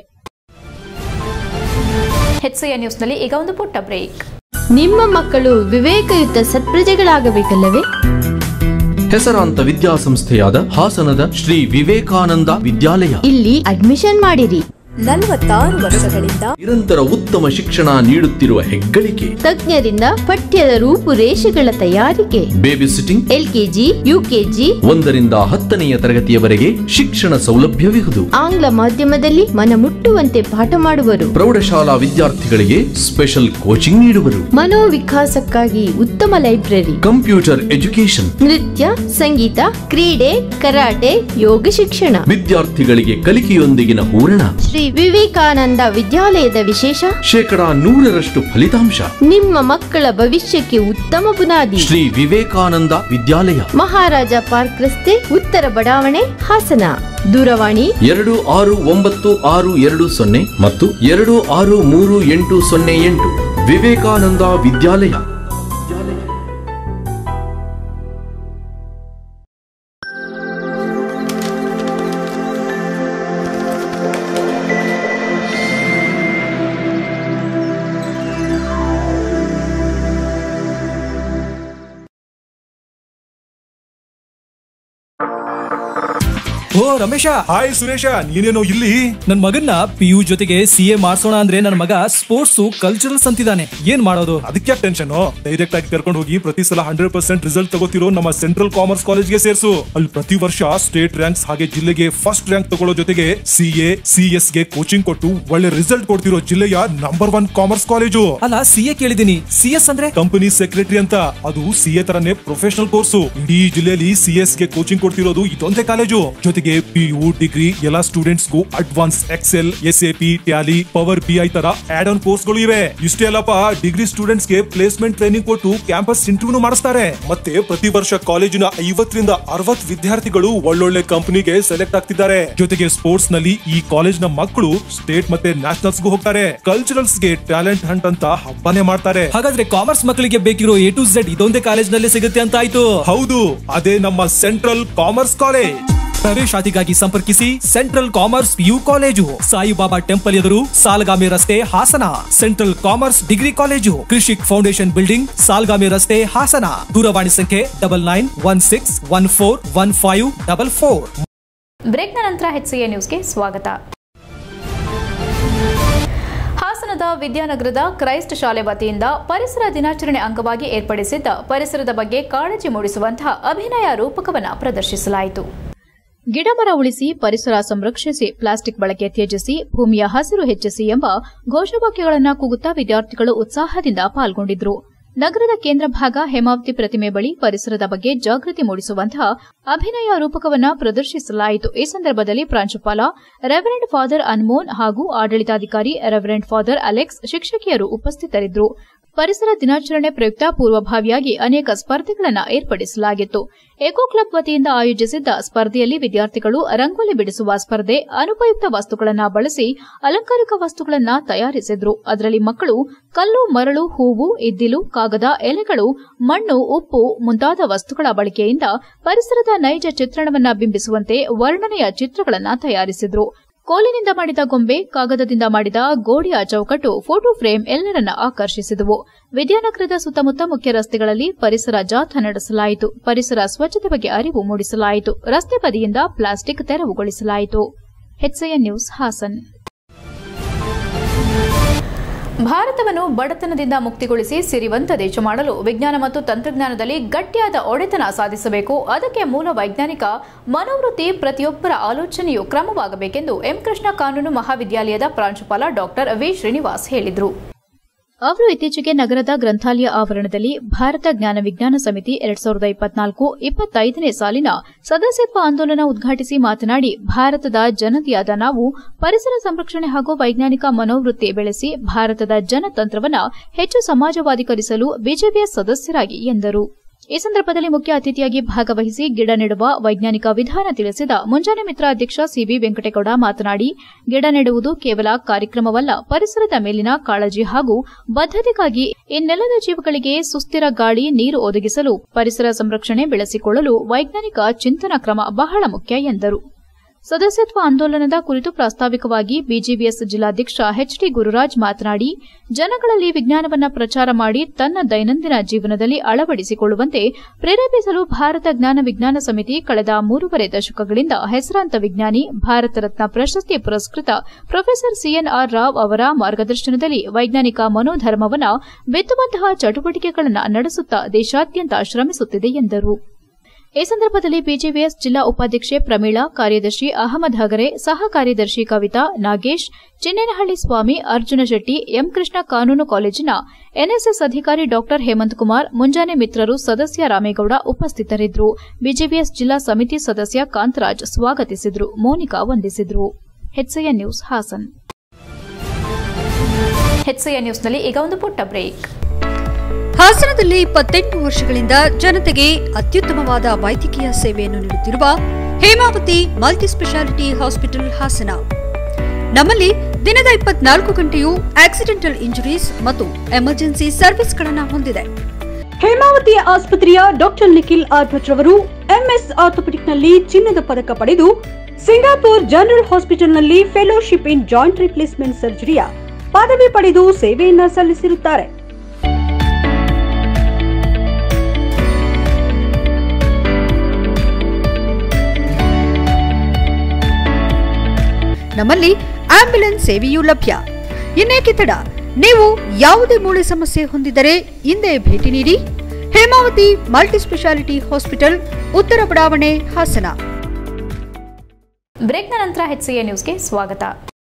HCN ನ್ಯೂಸ್ನಲ್ಲಿ ಈಗ ಒಂದು ಪುಟ್ಟ ಬ್ರೇಕ್. ನಿಮ್ಮ ಮಕ್ಕಳು ವಿವೇಕಯುತ ಸತ್ಪ್ರಜೆಗಳಾಗಬೇಕಲ್ಲವೇ? ಹೆಸರಾಂತ ವಿದ್ಯಾಸಂಸ್ಥೆಯಾದ ಹಾಸನದ ಶ್ರೀ ವಿವೇಕಾನಂದ ವಿದ್ಯಾಲಯ, ಇಲ್ಲಿ ಅಡ್ಮಿಷನ್ ಮಾಡಿರಿ. 46 ವರ್ಷಗಳಿಂದ ನಿರಂತರ ಉತ್ತಮ ಶಿಕ್ಷಣ ನೀಡುತ್ತಿರುವ ಹೆಗ್ಗಳಿಕೆ, ತಜ್ಞರಿಂದ ಪಠ್ಯದ ರೂಪುರೇಷೆಗಳ ತಯಾರಿಕೆ, ಬೇಬಿ ಸಿಟ್ಟಿಂಗ್, LKG, UKG 1ರಿಂದ 10ನೆಯ ತರಗತಿಯವರೆಗೆ ಶಿಕ್ಷಣ ಸೌಲಭ್ಯವಿರುವುದು. ಆಂಗ್ಲ ಮಾಧ್ಯಮದಲ್ಲಿ ಮನಮುಟ್ಟುವಂತೆ ಪಾಠ ಮಾಡುವರು. ಪ್ರೌಢಶಾಲಾ ವಿದ್ಯಾರ್ಥಿಗಳಿಗೆ ಸ್ಪೆಷಲ್ ಕೋಚಿಂಗ್ ನೀಡುವರು. ಮನೋವಿಕಾಸಕ್ಕಾಗಿ ಉತ್ತಮ ಲೈಬ್ರರಿ, ಕಂಪ್ಯೂಟರ್ ಎಜುಕೇಶನ್, ನೃತ್ಯ, ಸಂಗೀತ, ಕ್ರೀಡೆ, ಕರಾಟೆ, ಯೋಗ ಶಿಕ್ಷಣ, ವಿದ್ಯಾರ್ಥಿಗಳಿಗೆ ಕಲಿಕೆಯೊಂದಿಗಿನ ಹೂರಣ. ಶ್ರೀ ವಿವೇಕಾನಂದ ವಿದ್ಯಾಲಯದ ವಿಶೇಷ 100% ಫಲಿತಾಂಶ. ನಿಮ್ಮ ಮಕ್ಕಳ ಭವಿಷ್ಯಕ್ಕೆ ಉತ್ತಮ ಬುನಾದಿ. ಶ್ರೀ ವಿವೇಕಾನಂದ ವಿದ್ಯಾಲಯ, ಮಹಾರಾಜ ಪಾರ್ಕ್ ರಸ್ತೆ, ಉತ್ತರ ಬಡಾವಣೆ, ಹಾಸನ. ದೂರವಾಣಿ 269620 ಮತ್ತು 263808. ವಿವೇಕಾನಂದ ವಿದ್ಯಾಲಯ. ಓ ರಮೇಶ, ಹಾಯ್ ಸುರೇಶ, ನೀನೇನೋ ಇಲ್ಲಿ? ನನ್ ಮಗನ್ನ PU ಜೊತೆಗೆ CA ಮಾಡ್ಸೋಣ ಅಂದ್ರೆ ನನ್ನ ಮಗ ಸ್ಪೋರ್ಟ್ಸ್ ಕಲ್ಚರಲ್ಸ್ ಅಂತಿದ್ದಾನೆ. ಏನ್ ಮಾಡೋದು? ಅದಕ್ಕೆ ಟೆನ್ಷನ್. ಡೈರೆಕ್ಟ್ ಆಗಿ ಕರ್ಕೊಂಡು ಹೋಗಿ ಪ್ರತಿ ಸಲ 100% ರಿಸಲ್ಟ್ ತಗೋತಿರೋ ನಮ್ಮ ಸೆಂಟ್ರಲ್ ಕಾಮರ್ಸ್ ಕಾಲೇಜ್ಗೆ ಸೇರ್ಸು. ಅಲ್ಲಿ ಪ್ರತಿ ವರ್ಷ ಸ್ಟೇಟ್ ರ್ಯಾಂಕ್ಸ್ ಹಾಗೆ ಜಿಲ್ಲೆಗೆ ಫಸ್ಟ್ ರ್ಯಾಂಕ್ ತಗೊಳ್ಳೋ ಜೊತೆಗೆ CA, CS ಗೆ ಕೋಚಿಂಗ್ ಕೊಟ್ಟು ಒಳ್ಳೆ ರಿಸಲ್ಟ್ ಕೊಡ್ತಿರೋ ಜಿಲ್ಲೆಯ ನಂಬರ್ 1 ಕಾಮರ್ಸ್ ಕಾಲೇಜು. ಅಲ್ಲ, CA ಕೇಳಿದೀನಿ, CS ಅಂದ್ರೆ ಕಂಪನಿ ಸೆಕ್ರೆಟರಿ ಅಂತ. ಅದು CA ತರನೇ ಪ್ರೊಫೆಷನಲ್ ಕೋರ್ಸು. ಇಡೀ ಜಿಲ್ಲೆಯಲ್ಲಿ CS ಗೆ ಕೋಚಿಂಗ್ ಕೊಡ್ತಿರೋದು ಇದೊಂದೇ ಕಾಲೇಜು. ಜೊತೆಗೆ PU, ಡಿಗ್ರಿ ಎಲ್ಲಾ ಸ್ಟೂಡೆಂಟ್ಸ್ ಗೂ advance Excel, SAP, Tally, power BI ತರ ಆಡ್ ಆನ್ ಕೋರ್ಸ್ ಗಳು ಇವೆ. ಇಷ್ಟೇ ಅಲ್ಲಪ್ಪ, ಡಿಗ್ರಿ ಸ್ಟೂಡೆಂಟ್ಸ್ ಗೆ ಪ್ಲೇಸ್ಮೆಂಟ್ ಟ್ರೈನಿಂಗ್ ಕೊಟ್ಟು ಕ್ಯಾಂಪಸ್ ಇಂಟರ್ವ್ಯೂ ಮಾಡಿಸ್ತಾರೆ. ಮತ್ತೆ ಪ್ರತಿ ವರ್ಷ ಕಾಲೇಜಿನ 50 ರಿಂದ 60 ವಿದ್ಯಾರ್ಥಿಗಳು ಒಳ್ಳೊಳ್ಳೆ ಕಂಪನಿಗೆ ಸೆಲೆಕ್ಟ್ ಆಗ್ತಿದ್ದಾರೆ. ಜೊತೆಗೆ ಸ್ಪೋರ್ಟ್ಸ್ ನಲ್ಲಿ ಈ ಕಾಲೇಜ್ ನ ಮಕ್ಕಳು ಸ್ಟೇಟ್ ಮತ್ತೆ ನ್ಯಾಷನಲ್ಸ್ ಗೂ ಹೋಗ್ತಾರೆ. ಕಲ್ಚರಲ್ಸ್ ಗೆ ಟ್ಯಾಲೆಂಟ್ ಹಂಟ್ ಅಂತ ಹಬ್ಬನೇ ಮಾಡ್ತಾರೆ. ಹಾಗಾದ್ರೆ ಕಾಮರ್ಸ್ ಮಕ್ಕಳಿಗೆ ಬೇಕಿರೋ A to Z ಇದೊಂದೇ ಕಾಲೇಜ್ ನಲ್ಲಿ ಸಿಗುತ್ತೆ ಅಂತ ಆಯ್ತು. ಹೌದು, ಅದೇ ನಮ್ಮ ಸೆಂಟ್ರಲ್ ಕಾಮರ್ಸ್ ಕಾಲೇಜ್. ಪ್ರವೇಶಾತಿಗಾಗಿ ಸಂಪರ್ಕಿಸಿ central commerce PU college, Saibaba temple ಎದುರು, ಸಾಲಗಾಮಿ ರಸ್ತೆ, Hassan. Central commerce degree college, Krishik foundation building, Salagami ರಸ್ತೆ, ಹಾಸನ. ದೂರವಾಣಿ ಸಂಖ್ಯೆ 9916141544. ಬ್ರೇಕ್ನ ನಂತರ HCA ನ್ಯೂಸ್ಗೆ ಸ್ವಾಗತ. ಹಾಸನದ ವಿದ್ಯಾನಗರದ ಕ್ರೈಸ್ಟ್ ಶಾಲೆ ವತಿಯಿಂದ ಪರಿಸರ ದಿನಾಚರಣೆ ಅಂಗವಾಗಿ ಏರ್ಪಡಿಸಿದ್ದ ಪರಿಸರದ ಬಗ್ಗೆ ಕಾಳಜಿ ಮೂಡಿಸುವಂತಹ ಅಭಿನಯ ರೂಪಕವನ್ನು ಪ್ರದರ್ಶಿಸಲಾಯಿತು. ಗಿಡಮರ ಉಳಿಸಿ, ಪರಿಸರ ಸಂರಕ್ಷಿಸಿ, ಪ್ಲಾಸ್ಟಿಕ್ ಬಳಕೆ ತ್ಯಜಿಸಿ, ಭೂಮಿಯ ಹಸಿರು ಹೆಚ್ಚಿಸಿ ಎಂಬ ಘೋಷವಾಕ್ಯಗಳನ್ನು ಕೂಗುತ್ತಾ ವಿದ್ಯಾರ್ಥಿಗಳು ಉತ್ಸಾಹದಿಂದ ಪಾಲ್ಗೊಂಡಿದ್ದರು. ನಗರದ ಕೇಂದ್ರ ಭಾಗ ಹೇಮಾವತಿ ಪ್ರತಿಮೆ ಬಳಿ ಪರಿಸರದ ಬಗ್ಗೆ ಜಾಗೃತಿ ಮೂಡಿಸುವಂತಹ ಅಭಿನಯ ರೂಪಕವನ್ನು ಪ್ರದರ್ಶಿಸಲಾಯಿತು. ಈ ಸಂದರ್ಭದಲ್ಲಿ ಪ್ರಾಂಶುಪಾಲ ರೆವರೆಂಡ್ ಫಾದರ್ ಅನ್ಮೋನ್ ಹಾಗೂ ಆಡಳಿತಾಧಿಕಾರಿ ರೆವರೆಂಡ್ ಫಾದರ್ ಅಲೆಕ್ಸ್, ಶಿಕ್ಷಕಿಯರು ಉಪಸ್ಥಿತರಿದ್ದರು. ಪರಿಸರ ದಿನಾಚರಣೆ ಪ್ರಯುಕ್ತ ಪೂರ್ವಭಾವಿಯಾಗಿ ಅನೇಕ ಸ್ಪರ್ಧೆಗಳನ್ನು ಏರ್ಪಡಿಸಲಾಗಿತ್ತು. ಎಕೋ ಕ್ಲಬ್ ವತಿಯಿಂದ ಆಯೋಜಿಸಿದ್ದ ಸ್ಪರ್ಧೆಯಲ್ಲಿ ವಿದ್ಯಾರ್ಥಿಗಳು ರಂಗೋಲಿ ಬಿಡಿಸುವ ಸ್ಪರ್ಧೆ, ಅನುಪಯುಕ್ತ ವಸ್ತುಗಳನ್ನು ಬಳಸಿ ಅಲಂಕಾರಿಕ ವಸ್ತುಗಳನ್ನು ತಯಾರಿಸಿದ್ರು. ಅದರಲ್ಲಿ ಮಕ್ಕಳು ಕಲ್ಲು, ಮರಳು, ಹೂವು, ಇದ್ದಿಲು, ಕಾಗದ, ಎಲೆಗಳು, ಮಣ್ಣು, ಉಪ್ಪು ಮುಂತಾದ ವಸ್ತುಗಳ ಬಳಕೆಯಿಂದ ಪರಿಸರದ ನೈಜ ಚಿತ್ರಣವನ್ನು ಬಿಂಬಿಸುವಂತೆ ವರ್ಣನೆಯ ಚಿತ್ರಗಳನ್ನು ತಯಾರಿಸಿದ್ರು. ಕೋಲಿನಿಂದ ಮಾಡಿದ ಗೊಂಬೆ, ಕಾಗದದಿಂದ ಮಾಡಿದ ಗೋಡೆಯ ಚೌಕಟ್ಟು, ಫೋಟೋ ಫ್ರೇಮ್ ಎಲ್ಲರನ್ನ ಆಕರ್ಷಿಸಿದವು. ವಿದ್ಯಾನಗರದ ಸುತ್ತಮುತ್ತ ಮುಖ್ಯ ರಸ್ತೆಗಳಲ್ಲಿ ಪರಿಸರ ಜಾಥಾ ನಡೆಸಲಾಯಿತು. ಪರಿಸರ ಸ್ವಚ್ಛತೆ ಬಗ್ಗೆ ಅರಿವು ಮೂಡಿಸಲಾಯಿತು. ರಸ್ತೆ ಬದಿಯಿಂದ ಪ್ಲಾಸ್ಟಿಕ್ ತೆರವುಗೊಳಿಸಲಾಯಿತು. HCA news Hassan. ಭಾರತವನ್ನು ಬಡತನದಿಂದ ಮುಕ್ತಿಗೊಳಿಸಿ ಸಿರಿವಂತ ದೇಶ ಮಾಡಲು ವಿಜ್ಞಾನ ಮತ್ತು ತಂತ್ರಜ್ಞಾನದಲ್ಲಿ ಗಟ್ಟಿಯಾದ ಒಡೆತನ ಸಾಧಿಸಬೇಕು. ಅದಕ್ಕೆ ಮೂಲ ವೈಜ್ಞಾನಿಕ ಮನೋವೃತ್ತಿ ಪ್ರತಿಯೊಬ್ಬರ ಆಲೋಚನೆಯು ಕ್ರಮವಾಗಬೇಕೆಂದು ಎಂ ಕೃಷ್ಣ ಕಾನೂನು ಮಹಾವಿದ್ಯಾಲಯದ ಪ್ರಾಂಶುಪಾಲ ಡಾಕ್ಟರ್ ವಿ ಶ್ರೀನಿವಾಸ್ ಹೇಳಿದರು. ಅವರು ಇತ್ತೀಚೆಗೆ ನಗರದ ಗ್ರಂಥಾಲಯ ಆವರಣದಲ್ಲಿ ಭಾರತ ಜ್ಞಾನ ವಿಜ್ಞಾನ ಸಮಿತಿ 2024-25ನೇ ಸಾಲಿನ ಸದಸ್ಯತ್ವ ಆಂದೋಲನ ಉದ್ಘಾಟಿಸಿ ಮಾತನಾಡಿ, ಭಾರತದ ಜನತೆಯಾದ ನಾವು ಪರಿಸರ ಸಂರಕ್ಷಣೆ ಹಾಗೂ ವೈಜ್ಞಾನಿಕ ಮನೋವೃತ್ತಿ ಬೆಳೆಸಿ ಭಾರತದ ಜನತಂತ್ರವನ್ನು ಹೆಚ್ಚು ಸಮಾಜವಾದೀಕರಿಸಲು ಬಿಜೆಪಿಯ ಸದಸ್ಯರಾಗಿ ಎಂದರು. ಈ ಸಂದರ್ಭದಲ್ಲಿ ಮುಖ್ಯ ಅತಿಥಿಯಾಗಿ ಭಾಗವಹಿಸಿ ಗಿಡ ನೆಡುವ ವೈಜ್ಞಾನಿಕ ವಿಧಾನ ತಿಳಿಸಿದ ಮುಂಜಾನೆ ಮಿತ್ರ ಅಧ್ಯಕ್ಷ CB ವೆಂಕಟೇಗೌಡ ಮಾತನಾಡಿ, ಗಿಡ ನೆಡುವುದು ಕೇವಲ ಕಾರ್ಯಕ್ರಮವಲ್ಲ, ಪರಿಸರದ ಮೇಲಿನ ಕಾಳಜಿ ಹಾಗೂ ಬದ್ಧತೆಗಾಗಿ ಈ ನೆಲದ ಜೀವಗಳಿಗೆ ಸುಸ್ಥಿರ ಗಾಳಿ, ನೀರು ಒದಗಿಸಲು ಪರಿಸರ ಸಂರಕ್ಷಣೆ ಬೆಳೆಸಿಕೊಳ್ಳಲು ವೈಜ್ಞಾನಿಕ ಚಿಂತನ ಕ್ರಮ ಬಹಳ ಮುಖ್ಯ ಎಂದರು. ಸದಸ್ಯತ್ವ ಆಂದೋಲನದ ಕುರಿತು ಪ್ರಾಸ್ತಾವಿಕವಾಗಿ ಬಿಜಿವಿಎಸ್ ಜಿಲ್ಲಾಧ್ಯಕ್ಷ HT ಗುರುರಾಜ್ ಮಾತನಾಡಿ, ಜನಗಳಲ್ಲಿ ವಿಜ್ಞಾನವನ್ನು ಪ್ರಚಾರ ಮಾಡಿ ತನ್ನ ದೈನಂದಿನ ಜೀವನದಲ್ಲಿ ಅಳವಡಿಸಿಕೊಳ್ಳುವಂತೆ ಪ್ರೇರೇಪಿಸಲು ಭಾರತ ಜ್ಞಾನ ವಿಜ್ಞಾನ ಸಮಿತಿ ಕಳೆದ 3.5 ದಶಕಗಳಿಂದ ಹೆಸರಾಂತ ವಿಜ್ಞಾನಿ, ಭಾರತ ರತ್ನ ಪ್ರಶಸ್ತಿ ಪುರಸ್ಕೃತ ಪ್ರೊಫೆಸರ್ CNR ರಾವ್ ಅವರ ಮಾರ್ಗದರ್ಶನದಲ್ಲಿ ವೈಜ್ಞಾನಿಕ ಮನೋಧರ್ಮವನ್ನು ಬಿತ್ತುವಂತಹ ಚಟುವಟಿಕೆಗಳನ್ನು ನಡೆಸುತ್ತಾ ದೇಶಾದ್ಯಂತ ಶ್ರಮಿಸುತ್ತಿದೆ ಎಂದರು. ಈ ಸಂದರ್ಭದಲ್ಲಿ ಬಿಜೆವಿಎಸ್ ಜಿಲ್ಲಾ ಉಪಾಧ್ಯಕ್ಷೆ ಪ್ರಮೀಳಾ, ಕಾರ್ಯದರ್ಶಿ ಅಹಮದ್ ಹಗರೆ, ಸಹ ಕಾರ್ಯದರ್ಶಿ ಕವಿತಾ, ನಾಗೇಶ್, ಚಿನ್ನೇನಹಳ್ಳಿ ಸ್ವಾಮಿ, ಅರ್ಜುನ ಶೆಟ್ಟಿ, ಎಂ ಕೃಷ್ಣ ಕಾನೂನು ಕಾಲೇಜಿನ ಎನ್ಎಸ್ಎಸ್ ಅಧಿಕಾರಿ ಡಾ ಹೇಮಂತ್ ಕುಮಾರ್, ಮುಂಜಾನೆ ಮಿತ್ರರು ಸದಸ್ಯ ರಾಮೇಗೌಡ ಉಪಸ್ಥಿತರಿದ್ದರು. ಬಿಜೆವಿಎಸ್ ಜಿಲ್ಲಾ ಸಮಿತಿ ಸದಸ್ಯ ಕಾಂತರಾಜ್ ಸ್ವಾಗತಿಸಿದರು. ಮೋನಿಕಾ ವಂದಿಸಿದರು. HCA news Hassan. HCA ನ್ಯೂಸ್ನಲ್ಲಿ ಈಗ ಒಂದು ಪುಟ್ಟ ಬ್ರೇಕ್. ಹಾಸನದಲ್ಲಿ 28 ವರ್ಷಗಳಿಂದ ಜನತೆಗೆ ಅತ್ಯುತ್ತಮವಾದ ವೈದ್ಯಕೀಯ ಸೇವೆಯನ್ನು ನೀಡುತ್ತಿರುವ Hemavathi multi speciality hospital Hassan. ನಮ್ಮಲ್ಲಿ ದಿನದ 24 ಗಂಟೆಯೂ ಆಕ್ಸಿಡೆಂಟಲ್ ಇಂಜುರೀಸ್ ಮತ್ತು ಎಮರ್ಜೆನ್ಸಿ ಸರ್ವಿಸ್ಗಳನ್ನು ಹೊಂದಿದೆ. ಹೇಮಾವತಿ ಆಸ್ಪತ್ರೆಯ ಡಾಕ್ಟರ್ ನಿಖಿಲ್ ಆರ್ ಭಟ್ ರವರು MS ಆರ್ಥೋಪೆಡಿಕ್ನಲ್ಲಿ ಚಿನ್ನದ ಪದಕ ಪಡೆದು ಸಿಂಗಾಪುರ್ ಜನರಲ್ ಹಾಸ್ಪಿಟಲ್ನಲ್ಲಿ ಫೆಲೋಶಿಪ್ ಇನ್ ಜಾಯಿಂಟ್ ರಿಪ್ಲೇಸ್ಮೆಂಟ್ ಸರ್ಜರಿಯ ಪದವಿ ಪಡೆದು ಸೇವೆಯನ್ನ ಸಲ್ಲಿಸಿರುತ್ತಾರೆ. ನಮ್ಮಲ್ಲಿ ಆಂಬ್ಯುಲೆನ್ಸ್ ಸೇವೆಯೂ ಲಭ್ಯ. ಇನ್ನೇಕೆ ತಡ? ನೀವು ಯಾವುದೇ ಮೂಳೆ ಸಮಸ್ಯೆ ಹೊಂದಿದ್ದರೆ ಹಿಂದೆ ಭೇಟಿ ನೀಡಿ. ಹೇಮಾವತಿ ಮಲ್ಟಿಸ್ಪೆಷಾಲಿಟಿ ಹಾಸ್ಪಿಟಲ್, ಉತ್ತರ ಬಡಾವಣೆ, ಹಾಸನ. ಬ್ರೇಕ್ನ ನಂತರ HCA ನ್ಯೂಸ್ಗೆ ಸ್ವಾಗತ.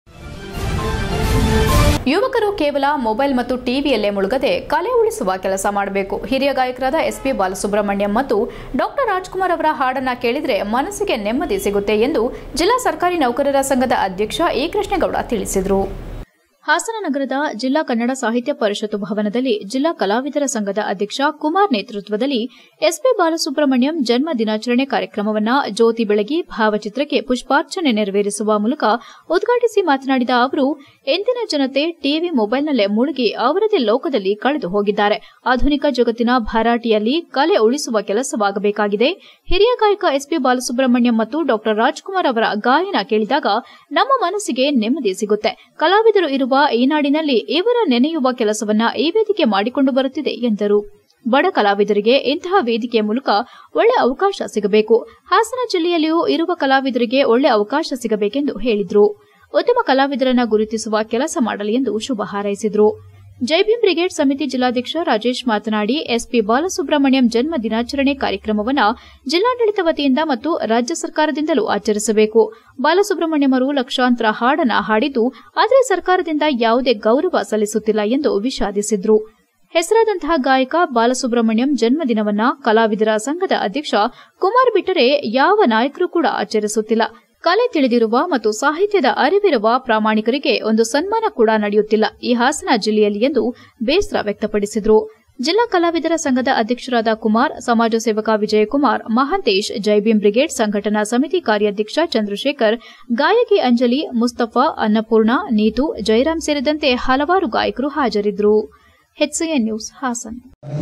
ಯುವಕರು ಕೇವಲ ಮೊಬೈಲ್ ಮತ್ತು ಟಿವಿಯಲ್ಲೇ ಮುಳುಗದೆ ಕಲೆ ಉಳಿಸುವ ಕೆಲಸ ಮಾಡಬೇಕು. ಹಿರಿಯ ಗಾಯಕರಾದ SP ಬಾಲಸುಬ್ರಹ್ಮಣ್ಯಂ ಮತ್ತು ಡಾಕ್ಟರ್ ರಾಜ್ಕುಮಾರ್ ಅವರ ಹಾಡನ್ನ ಕೇಳಿದ್ರೆ ಮನಸ್ಸಿಗೆ ನೆಮ್ಮದಿ ಸಿಗುತ್ತೆ ಎಂದು ಜಿಲ್ಲಾ ಸರ್ಕಾರಿ ನೌಕರರ ಸಂಘದ ಅಧ್ಯಕ್ಷ ಎ ಕೃಷ್ಣೇಗೌಡ ತಿಳಿಸಿದರು. ಹಾಸನ ನಗರದ ಜಿಲ್ಲಾ ಕನ್ನಡ ಸಾಹಿತ್ಯ ಪರಿಷತ್ತು ಭವನದಲ್ಲಿ ಜಿಲ್ಲಾ ಕಲಾವಿದರ ಸಂಘದ ಅಧ್ಯಕ್ಷ ಕುಮಾರ್ ನೇತೃತ್ವದಲ್ಲಿ SP ಬಾಲಸುಬ್ರಹ್ಮಣ್ಯಂ ಜನ್ಮ ದಿನಾಚರಣೆ ಕಾರ್ಯಕ್ರಮವನ್ನು ಜ್ಯೋತಿ ಬೆಳಗಿ ಭಾವಚಿತ್ರಕ್ಕೆ ಪುಷ್ಪಾರ್ಚನೆ ನೆರವೇರಿಸುವ ಮೂಲಕ ಉದ್ಘಾಟಿಸಿ ಮಾತನಾಡಿದ ಅವರು, ಎಂದಿನ ಜನತೆ ಟಿವಿ, ಮೊಬೈಲ್ನಲ್ಲೇ ಮುಳುಗಿ ಅವರದೇ ಲೋಕದಲ್ಲಿ ಕಳೆದು ಹೋಗಿದ್ದಾರೆ. ಆಧುನಿಕ ಜಗತ್ತಿನ ಭರಾಟೆಯಲ್ಲಿ ಕಲೆ ಉಳಿಸುವ ಕೆಲಸವಾಗಬೇಕಾಗಿದೆ. ಹಿರಿಯ ಗಾಯಕ SP ಬಾಲಸುಬ್ರಹ್ಮಣ್ಯಂ ಮತ್ತು ಡಾಕ್ಟರ್ ರಾಜ್ಕುಮಾರ್ ಅವರ ಗಾಯನ ಕೇಳಿದಾಗ ನಮ್ಮ ಮನಸ್ಸಿಗೆ ನೆಮ್ಮದಿ ಸಿಗುತ್ತೆ. ಕಲಾವಿದರು ಇರುವ ಈ ನಾಡಿನಲ್ಲಿ ಇವರ ನೆನೆಯುವ ಕೆಲಸವನ್ನ ಈ ವೇದಿಕೆ ಮಾಡಿಕೊಂಡು ಬರುತ್ತಿದೆ ಎಂದರು. ಬಡ ಕಲಾವಿದರಿಗೆ ಇಂತಹ ವೇದಿಕೆಯ ಮೂಲಕ ಒಳ್ಳೆ ಅವಕಾಶ ಸಿಗಬೇಕು. ಹಾಸನ ಜಿಲ್ಲೆಯಲ್ಲಿಯೂ ಇರುವ ಕಲಾವಿದರಿಗೆ ಒಳ್ಳೆ ಅವಕಾಶ ಸಿಗಬೇಕೆಂದು ಹೇಳಿದರು. ಉತ್ತಮ ಕಲಾವಿದರನ್ನ ಗುರುತಿಸುವ ಕೆಲಸ ಮಾಡಲಿ ಎಂದು ಶುಭ ಹಾರೈಸಿದರು. ಜೈಭೀಮ್ ಬ್ರಿಗೇಡ್ ಸಮಿತಿ ಜಿಲ್ಲಾಧ್ಯಕ್ಷ ರಾಜೇಶ್ ಮಾತನಾಡಿ, SP ಬಾಲಸುಬ್ರಹ್ಮಣ್ಯಂ ಜನ್ಮ ದಿನಾಚರಣೆ ಕಾರ್ಯಕ್ರಮವನ್ನು ಜಿಲ್ಲಾಡಳಿತ ವತಿಯಿಂದ ಮತ್ತು ರಾಜ್ಯ ಸರ್ಕಾರದಿಂದಲೂ ಆಚರಿಸಬೇಕು. ಬಾಲಸುಬ್ರಹ್ಮಣ್ಯಂ ಅವರು ಲಕ್ಷಾಂತರ ಹಾಡನ್ನು ಹಾಡಿದ್ದು, ಆದರೆ ಸರ್ಕಾರದಿಂದ ಯಾವುದೇ ಗೌರವ ಸಲ್ಲಿಸುತ್ತಿಲ್ಲ ಎಂದು ವಿಷಾದಿಸಿದರು. ಹೆಸರಾದಂತಹ ಗಾಯಕ ಬಾಲಸುಬ್ರಹ್ಮಣ್ಯಂ ಜನ್ಮದಿನವನ್ನ ಕಲಾವಿದರ ಸಂಘದ ಅಧ್ಯಕ್ಷ ಕುಮಾರ್ ಬಿಟ್ಟರೆ ಯಾವ ನಾಯಕರು ಕೂಡ ಆಚರಿಸುತ್ತಿಲ್ಲ. ಕಲೆ ತಿಳಿದಿರುವ ಮತ್ತು ಸಾಹಿತ್ಯದ ಅರಿವಿರುವ ಪ್ರಾಮಾಣಿಕರಿಗೆ ಒಂದು ಸನ್ಮಾನ ಕೂಡ ನಡೆಯುತ್ತಿಲ್ಲ ಈ ಹಾಸನ ಜಿಲ್ಲೆಯಲ್ಲಿ ಎಂದು ಬೇಸರ ವ್ಯಕ್ತಪಡಿಸಿದರು. ಜಿಲ್ಲಾ ಕಲಾವಿದರ ಸಂಘದ ಅಧ್ಯಕ್ಷರಾದ ಕುಮಾರ್, ಸಮಾಜ ಸೇವಕ ವಿಜಯಕುಮಾರ್, ಮಹಾಂತೇಶ್, ಜೈಭೀಮ್ ಬ್ರಿಗೇಡ್ ಸಂಘಟನಾ ಸಮಿತಿ ಕಾರ್ಯಾಧ್ಯಕ್ಷ ಚಂದ್ರಶೇಖರ್, ಗಾಯಕಿ ಅಂಜಲಿ, ಮುಸ್ತಫಾ, ಅನ್ನಪೂರ್ಣ, ನೀತು, ಜಯರಾಮ್ ಸೇರಿದಂತೆ ಹಲವಾರು ಗಾಯಕರು ಹಾಜರಿದ್ದರು. HCA news Hassan.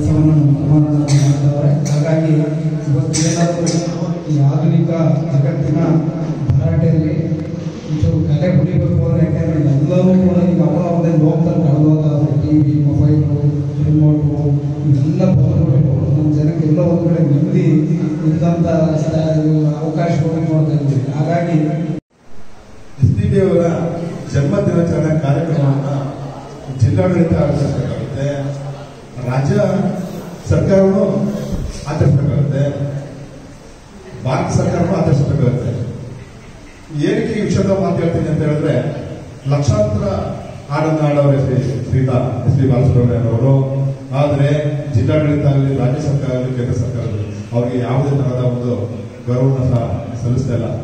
ಆಧುನಿಕ ಜಗತ್ತಿನ ಭರಾಟೆಯಲ್ಲಿ ಇದು ಕಲೆ ಉಳಿಬೇಕು ಅಂದರೆ ಯಾಕೆಂದರೆ ಎಲ್ಲರೂ ಕೂಡ ಈಗ ಅವರದೇ ಲೋಕದಲ್ಲಿ ಕಳೆದೋದಾದ್ರು ಟಿವಿ, ಮೊಬೈಲು, ರಿಮೋಟು ಇವೆಲ್ಲ ಬಂದುಬಿಟ್ಟು ನಮ್ಮ ಜನಕ್ಕೆ ಎಲ್ಲೋ ಒಂದು ಕಡೆ ನೆಮ್ಮದಿ ಇದ್ದಂಥ ಅವಕಾಶಗಳನ್ನು ನೋಡ್ತಾ ಇದ್ದೀವಿ. ಹಾಗಾಗಿ SPB ಅವರ ಜನ್ಮ ದಿನಾಚರಣೆ ಕಾರ್ಯಕ್ರಮವನ್ನು ಜಿಲ್ಲಾಡಳಿತ ಆಚರಿಸಬೇಕಾಗುತ್ತೆ, ರಾಜ್ಯ ಸರ್ಕಾರವೂ ಆಚರಿಸಬೇಕಾಗುತ್ತೆ, ಭಾರತ ಸರ್ಕಾರವೂ ಆಚರಿಸಬೇಕಾಗುತ್ತೆ. ಏನಕ್ಕೆ ಈ ವಿಷಯದ ಮಾತಾಡ್ತೀನಿ ಅಂತ ಹೇಳಿದ್ರೆ, ಲಕ್ಷಾಂತರ ಹಾಡನ್ನು ಹಾಡೋರು ಶ್ರೀಯುತ SP ಬಾಲಸುಬ್ರಹ್ಮಣ್ಯಂ ಅವರು. ಆದರೆ ಜಿಲ್ಲಾಡಳಿತ ಆಗಲಿ, ರಾಜ್ಯ ಸರ್ಕಾರ ಆಗಲಿ, ಕೇಂದ್ರ ಸರ್ಕಾರ ಆಗಲಿ ಅವರಿಗೆ ಯಾವುದೇ ತರಹದ ಒಂದು ಗೌರವವನ್ನು ಸಹ ಸಲ್ಲಿಸ್ತಾ ಇಲ್ಲ.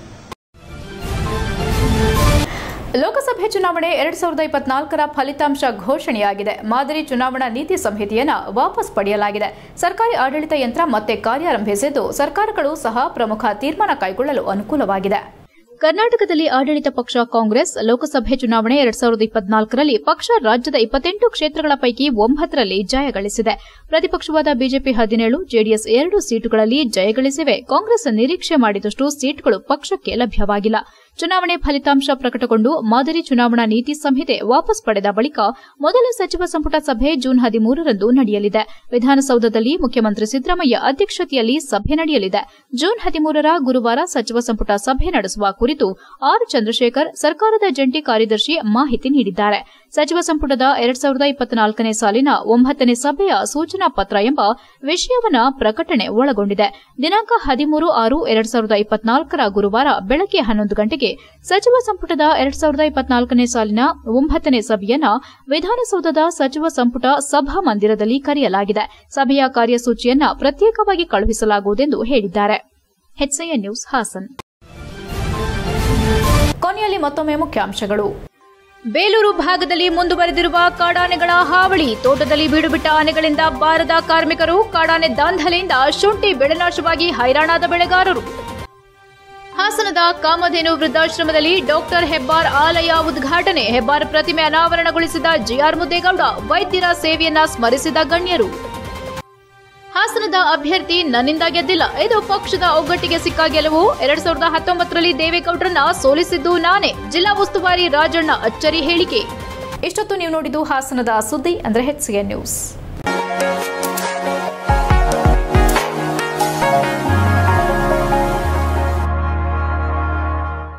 ಲೋಕಸಭೆ ಚುನಾವಣೆ 2024ರ ಫಲಿತಾಂಶ ಘೋಷಣೆಯಾಗಿದೆ. ಮಾದರಿ ಚುನಾವಣಾ ನೀತಿ ಸಂಹಿತೆಯನ್ನು ವಾಪಸ್ ಪಡೆಯಲಾಗಿದೆ. ಸರ್ಕಾರಿ ಆಡಳಿತ ಯಂತ್ರ ಮತ್ತೆ ಕಾರ್ಯಾರಂಭಿಸಿದ್ದು, ಸರ್ಕಾರಗಳು ಸಹ ಪ್ರಮುಖ ತೀರ್ಮಾನ ಕೈಗೊಳ್ಳಲು ಅನುಕೂಲವಾಗಿದೆ. ಕರ್ನಾಟಕದಲ್ಲಿ ಆಡಳಿತ ಪಕ್ಷ ಕಾಂಗ್ರೆಸ್ ಲೋಕಸಭೆ ಚುನಾವಣೆ 2024ರಲ್ಲಿ ಪಕ್ಷ ರಾಜ್ಯದ 28 ಕ್ಷೇತ್ರಗಳ ಪೈಕಿ 9ರಲ್ಲಿ ಜಯಗಳಿಸಿದೆ. ಪ್ರತಿಪಕ್ಷವಾದ ಬಿಜೆಪಿ 17, ಜೆಡಿಎಸ್ 2 ಸೀಟುಗಳಲ್ಲಿ ಜಯಗಳಿಸಿವೆ. ಕಾಂಗ್ರೆಸ್ ನಿರೀಕ್ಷೆ ಮಾಡಿದಷ್ಟು ಸೀಟುಗಳು ಪಕ್ಷಕ್ಕೆ ಲಭ್ಯವಾಗಿಲ್ಲ. ಚುನಾವಣೆ ಫಲಿತಾಂಶ ಪ್ರಕಟಗೊಂಡು ಮಾದರಿ ಚುನಾವಣಾ ನೀತಿ ಸಂಹಿತೆ ವಾಪಸ್ ಪಡೆದ ಬಳಿಕ ಮೊದಲ ಸಚಿವ ಸಂಪುಟ ಸಭೆ ಜೂನ್ 13ರಂದು ನಡೆಯಲಿದೆ. ವಿಧಾನಸೌಧದಲ್ಲಿ ಮುಖ್ಯಮಂತ್ರಿ ಸಿದ್ದರಾಮಯ್ಯ ಅಧ್ಯಕ್ಷತೆಯಲ್ಲಿ ಸಭೆ ನಡೆಯಲಿದೆ. ಜೂನ್ 13ರ ಗುರುವಾರ ಸಚಿವ ಸಂಪುಟ ಸಭೆ ನಡೆಸುವ ಕುರಿತು ಆರ್ ಚಂದ್ರಶೇಖರ್, ಸರ್ಕಾರದ ಜಂಟಿ ಕಾರ್ಯದರ್ಶಿ ಮಾಹಿತಿ ನೀಡಿದ್ದಾರೆ. ಸಚಿವ ಸಂಪುಟದ 2024ನೇ ಸಾಲಿನ 9ನೇ ಸಭೆಯ ಸೂಚನಾ ಪತ್ರ ಎಂಬ ವಿಷಯವನ್ನ ಪ್ರಕಟಣೆ ಒಳಗೊಂಡಿದೆ. ದಿನಾಂಕ 13/6/2024ರ ಗುರುವಾರ ಬೆಳಗ್ಗೆ 11 ಗಂಟೆಗೆ ಸಚಿವ ಸಂಪುಟದ 2024ನೇ ಸಾಲಿನ 9ನೇ ಸಭೆಯನ್ನ ವಿಧಾನಸೌಧದ ಸಚಿವ ಸಂಪುಟ ಸಭಾ ಮಂದಿರದಲ್ಲಿ ಕರೆಯಲಾಗಿದೆ. ಸಭೆಯ ಕಾರ್ಯಸೂಚಿಯನ್ನ ಪ್ರತ್ಯೇಕವಾಗಿ ಕಳುಹಿಸಲಾಗುವುದೆಂದು ಹೇಳಿದ್ದಾರೆ. HCA news Hassan. ಕೊನೆಯಲ್ಲಿ ಮತ್ತೊಮ್ಮೆ ಮುಖ್ಯಾಂಶಗಳು. ಬೇಲೂರು ಭಾಗದಲ್ಲಿ ಮುಂದುವರೆದಿರುವ ಕಾಡಾನೆಗಳ ಹಾವಳಿ. ತೋಟದಲ್ಲಿ ಬೀಡುಬಿಟ್ಟ ಆನೆಗಳಿಂದ ಬಾರದ ಕಾರ್ಮಿಕರು. ಕಾಡಾನೆ ದಾಂಧಲೆಯಿಂದ ಶುಂಠಿ ಬೆಳೆನಾಶವಾಗಿ ಹೈರಾಣಾದ ಬೆಳೆಗಾರರು. ಹಾಸನದ ಕಾಮಧೇನು ವೃದ್ಧಾಶ್ರಮದಲ್ಲಿ ಡಾಕ್ಟರ್ ಹೆಬ್ಬಾರ್ ಆಲಯ ಉದ್ಘಾಟನೆ. ಹೆಬ್ಬಾರ್ ಪ್ರತಿಮೆ ಅನಾವರಣಗೊಳಿಸಿದ ಜಿಆರ್ ಮುದ್ದೇಗೌಡ. ವೈದ್ಯರ ಸೇವೆಯನ್ನ ಸ್ಮರಿಸಿದ ಗಣ್ಯರು. ಹಾಸನದ ಅಭ್ಯರ್ಥಿ ನನ್ನಿಂದ ಗೆದ್ದಿಲ್ಲ, ಇದು ಪಕ್ಷದ ಒಗ್ಗಟ್ಟಿಗೆ ಸಿಕ್ಕ ಗೆಲುವು. 2019ರಲ್ಲಿ ದೇವೇಗೌಡರನ್ನ ಸೋಲಿಸಿದ್ದು ನಾನೇ. ಜಿಲ್ಲಾ ಉಸ್ತುವಾರಿ ರಾಜಣ್ಣ ಅಚ್ಚರಿ ಹೇಳಿಕೆ. ಇಷ್ಟೊತ್ತು ನೀವು ನೋಡಿದ್ದು ಹಾಸನದ ಸುದ್ದಿ ಅಂದ್ರೆ HCA ನ್ಯೂಸ್.